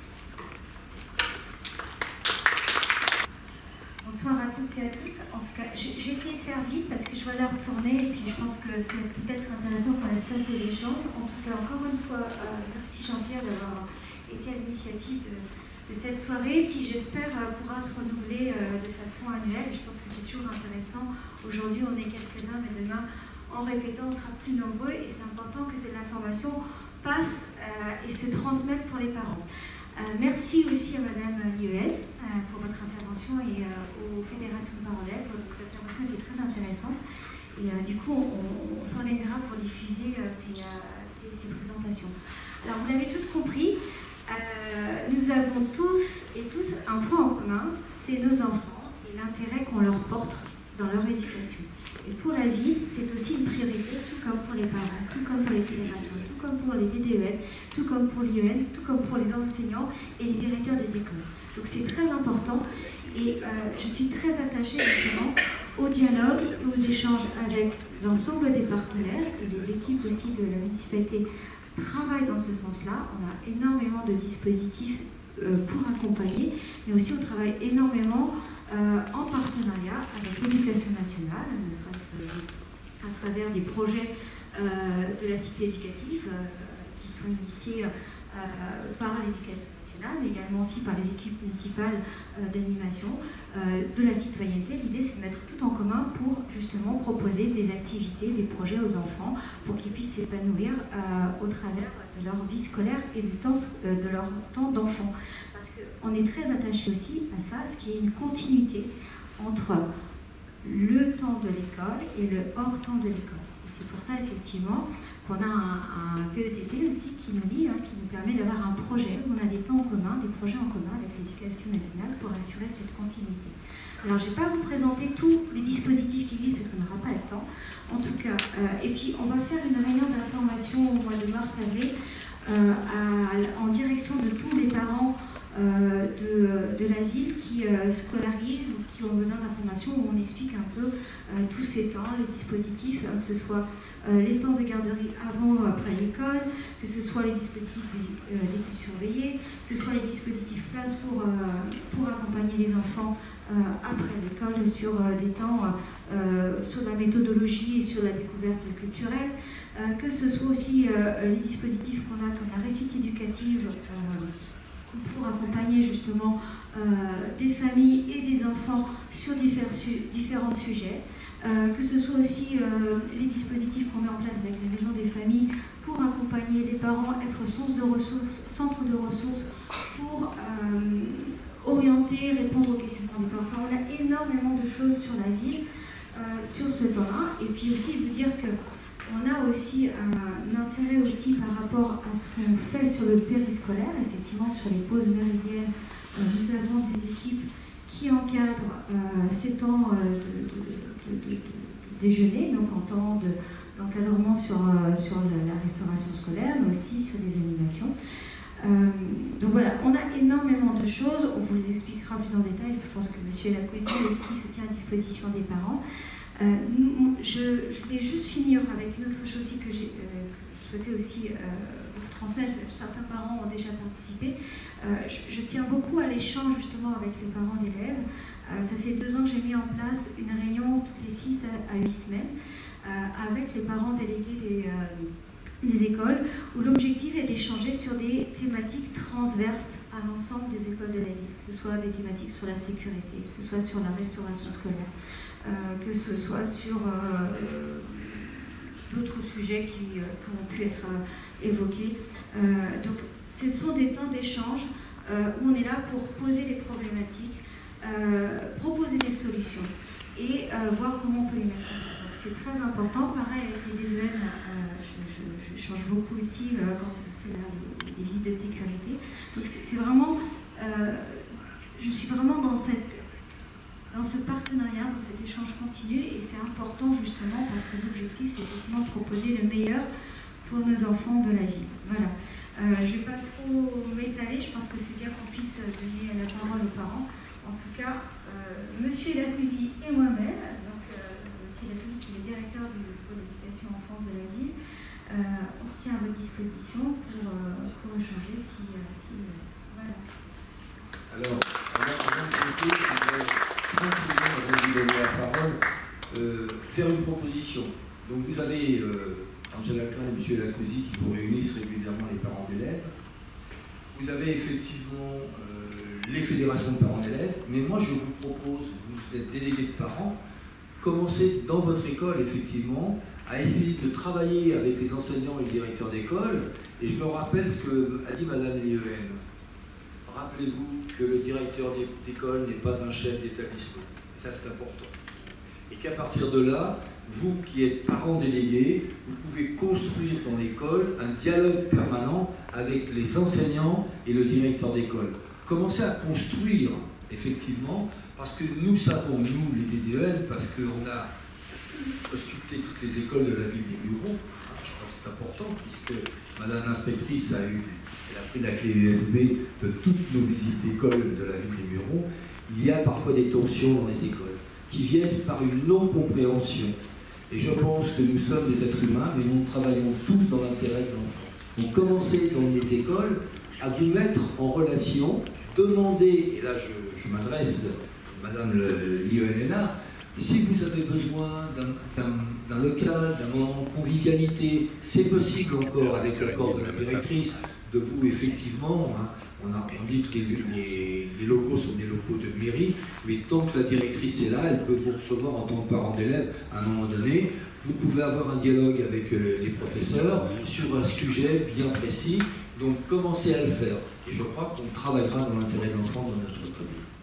Bonsoir à toutes et à tous. En tout cas, je vais essayer de faire vite parce que je vois l'heure tourner et puis je pense que c'est peut-être intéressant qu'on laisse place aux échanges. En tout cas, encore une fois, merci Jean-Pierre d'avoir été à l'initiative de cette soirée qui, j'espère, pourra se renouveler de façon annuelle. Je pense que c'est toujours intéressant. Aujourd'hui, on est quelques-uns, mais demain, en répétant, on sera plus nombreux et c'est important que cette information passe et se transmette pour les parents. Merci aussi à Madame Lieuel pour votre intervention et aux fédérations de parents d'élèves. Votre intervention était très intéressante et du coup on s'organisera pour diffuser ces présentations. Alors vous l'avez tous compris, nous avons tous et toutes un point en commun, c'est nos enfants et l'intérêt qu'on leur porte dans leur éducation. Et pour la ville, c'est aussi une priorité, tout comme pour les parents, tout comme pour les fédérations, tout comme pour les DDEN, tout comme pour l'IEN, tout comme pour les enseignants et les directeurs des écoles. Donc c'est très important et je suis très attachée justement au dialogue et aux échanges avec l'ensemble des partenaires et les équipes aussi de la municipalité travaillent dans ce sens-là. On a énormément de dispositifs pour accompagner, mais aussi on travaille énormément en partenariat avec l'Éducation nationale, ne serait-ce qu'à travers des projets de la cité éducative qui sont initiés par l'Éducation nationale, mais également aussi par les équipes municipales d'animation, de la citoyenneté. L'idée, c'est de mettre tout en commun pour justement proposer des activités, des projets aux enfants pour qu'ils puissent s'épanouir au travers de leur vie scolaire et de leur temps d'enfant. On est très attaché aussi à ça, ce qui est une continuité entre le temps de l'école et le hors-temps de l'école. C'est pour ça, effectivement, qu'on a un PETT aussi qui nous lie, qui nous permet d'avoir un projet où on a des temps en commun, des projets en commun avec l'Éducation nationale pour assurer cette continuité. Alors, je ne vais pas vous présenter tous les dispositifs qui existent parce qu'on n'aura pas le temps. En tout cas, et puis on va faire une réunion d'information au mois de mars-avril en direction de tous les parents de la ville qui scolarisent ou qui ont besoin d'informations, où on explique un peu tous ces temps, les dispositifs, que ce soit les temps de garderie avant ou après l'école, que ce soit les dispositifs d'écoute surveillée, que ce soit les dispositifs classe pour accompagner les enfants après l'école sur des temps sur la méthodologie et sur la découverte culturelle, que ce soit aussi les dispositifs qu'on a comme la réussite éducative pour accompagner justement des familles et des enfants sur différents sujets, que ce soit aussi les dispositifs qu'on met en place avec les maisons des familles pour accompagner les parents, être source de ressources, centre de ressources pour orienter, répondre aux questionnements des parents. Enfin, on a énormément de choses sur la ville, sur ce temps-là, et puis aussi vous dire que on a aussi un intérêt aussi par rapport à ce qu'on fait sur le périscolaire, effectivement sur les pauses méridiennes. Nous avons des équipes qui encadre ces temps de déjeuner, donc en temps d'encadrement sur la restauration scolaire, mais aussi sur des animations. Donc voilà, on a énormément de choses, on vous les expliquera plus en détail, je pense que M. Lacouzy aussi se tient à disposition des parents. Je voulais juste finir avec une autre chose aussi que je souhaitais aussi vous transmettre. Certains parents ont déjà participé. Je tiens beaucoup à l'échange justement avec les parents d'élèves. Ça fait 2 ans que j'ai mis en place une réunion toutes les 6 à 8 semaines avec les parents délégués des écoles, où l'objectif est d'échanger sur des thématiques transverses à l'ensemble des écoles de la ville, que ce soit des thématiques sur la sécurité, que ce soit sur la restauration scolaire, que ce soit sur d'autres sujets qui ont pu être évoqués. Donc ce sont des temps d'échange où on est là pour poser des problématiques, proposer des solutions et voir comment on peut les mettre en place. C'est très important. Pareil avec les DEN, je change beaucoup aussi quand on fait les visites de sécurité. Donc c'est vraiment, je suis vraiment dans ce partenariat, dans cet échange continu, et c'est important justement parce que l'objectif c'est effectivement de proposer le meilleur pour nos enfants de la ville. Voilà. Je ne vais pas trop m'étaler, je pense que c'est bien qu'on puisse donner la parole aux parents. En tout cas, Monsieur Lacouzy et moi-même, donc Monsieur Lacouzy qui est le directeur du pôle d'éducation enfance de la ville, on se tient à votre disposition pour échanger si voilà. Alors, avant de vous donner la parole, faire une proposition. Donc vous avez Angela Klein et M. Lacouzy qui vous réunissent régulièrement les parents d'élèves. Vous avez effectivement les fédérations de parents d'élèves, mais moi je vous propose, vous êtes délégué de parents, commencez dans votre école effectivement à essayer de travailler avec les enseignants et les directeurs d'école. Et je me rappelle ce que a dit Madame Lien. Rappelez-vous que le directeur d'école n'est pas un chef d'établissement. Et ça c'est important. Et qu'à partir de là, vous qui êtes parents délégués, vous pouvez construire dans l'école un dialogue permanent avec les enseignants et le directeur d'école. Commencez à construire, effectivement, parce que nous savons, nous, les DDEN, parce qu'on a ausculté toutes les écoles de la ville des Mureaux, je crois que c'est important, puisque Madame l'inspectrice elle a pris la clé USB de toutes nos visites d'école de la ville des Mureaux. Il y a parfois des tensions dans les écoles, qui viennent par une non-compréhension. Et je pense que nous sommes des êtres humains, mais nous travaillons tous dans l'intérêt de l'enfant. Donc commencez dans les écoles à vous mettre en relation, demandez, et là je m'adresse à Madame l'IENNA, si vous avez besoin d'un local, d'un moment de convivialité, c'est possible encore avec l'accord de la directrice, de vous effectivement, on dit que les locaux sont des locaux de mairie, mais tant que la directrice est là, elle peut vous recevoir en tant que parent d'élève à un moment donné. Vous pouvez avoir un dialogue avec les professeurs sur un sujet bien précis, donc commencez à le faire. Et je crois qu'on travaillera dans l'intérêt de l'enfant dans notre commune.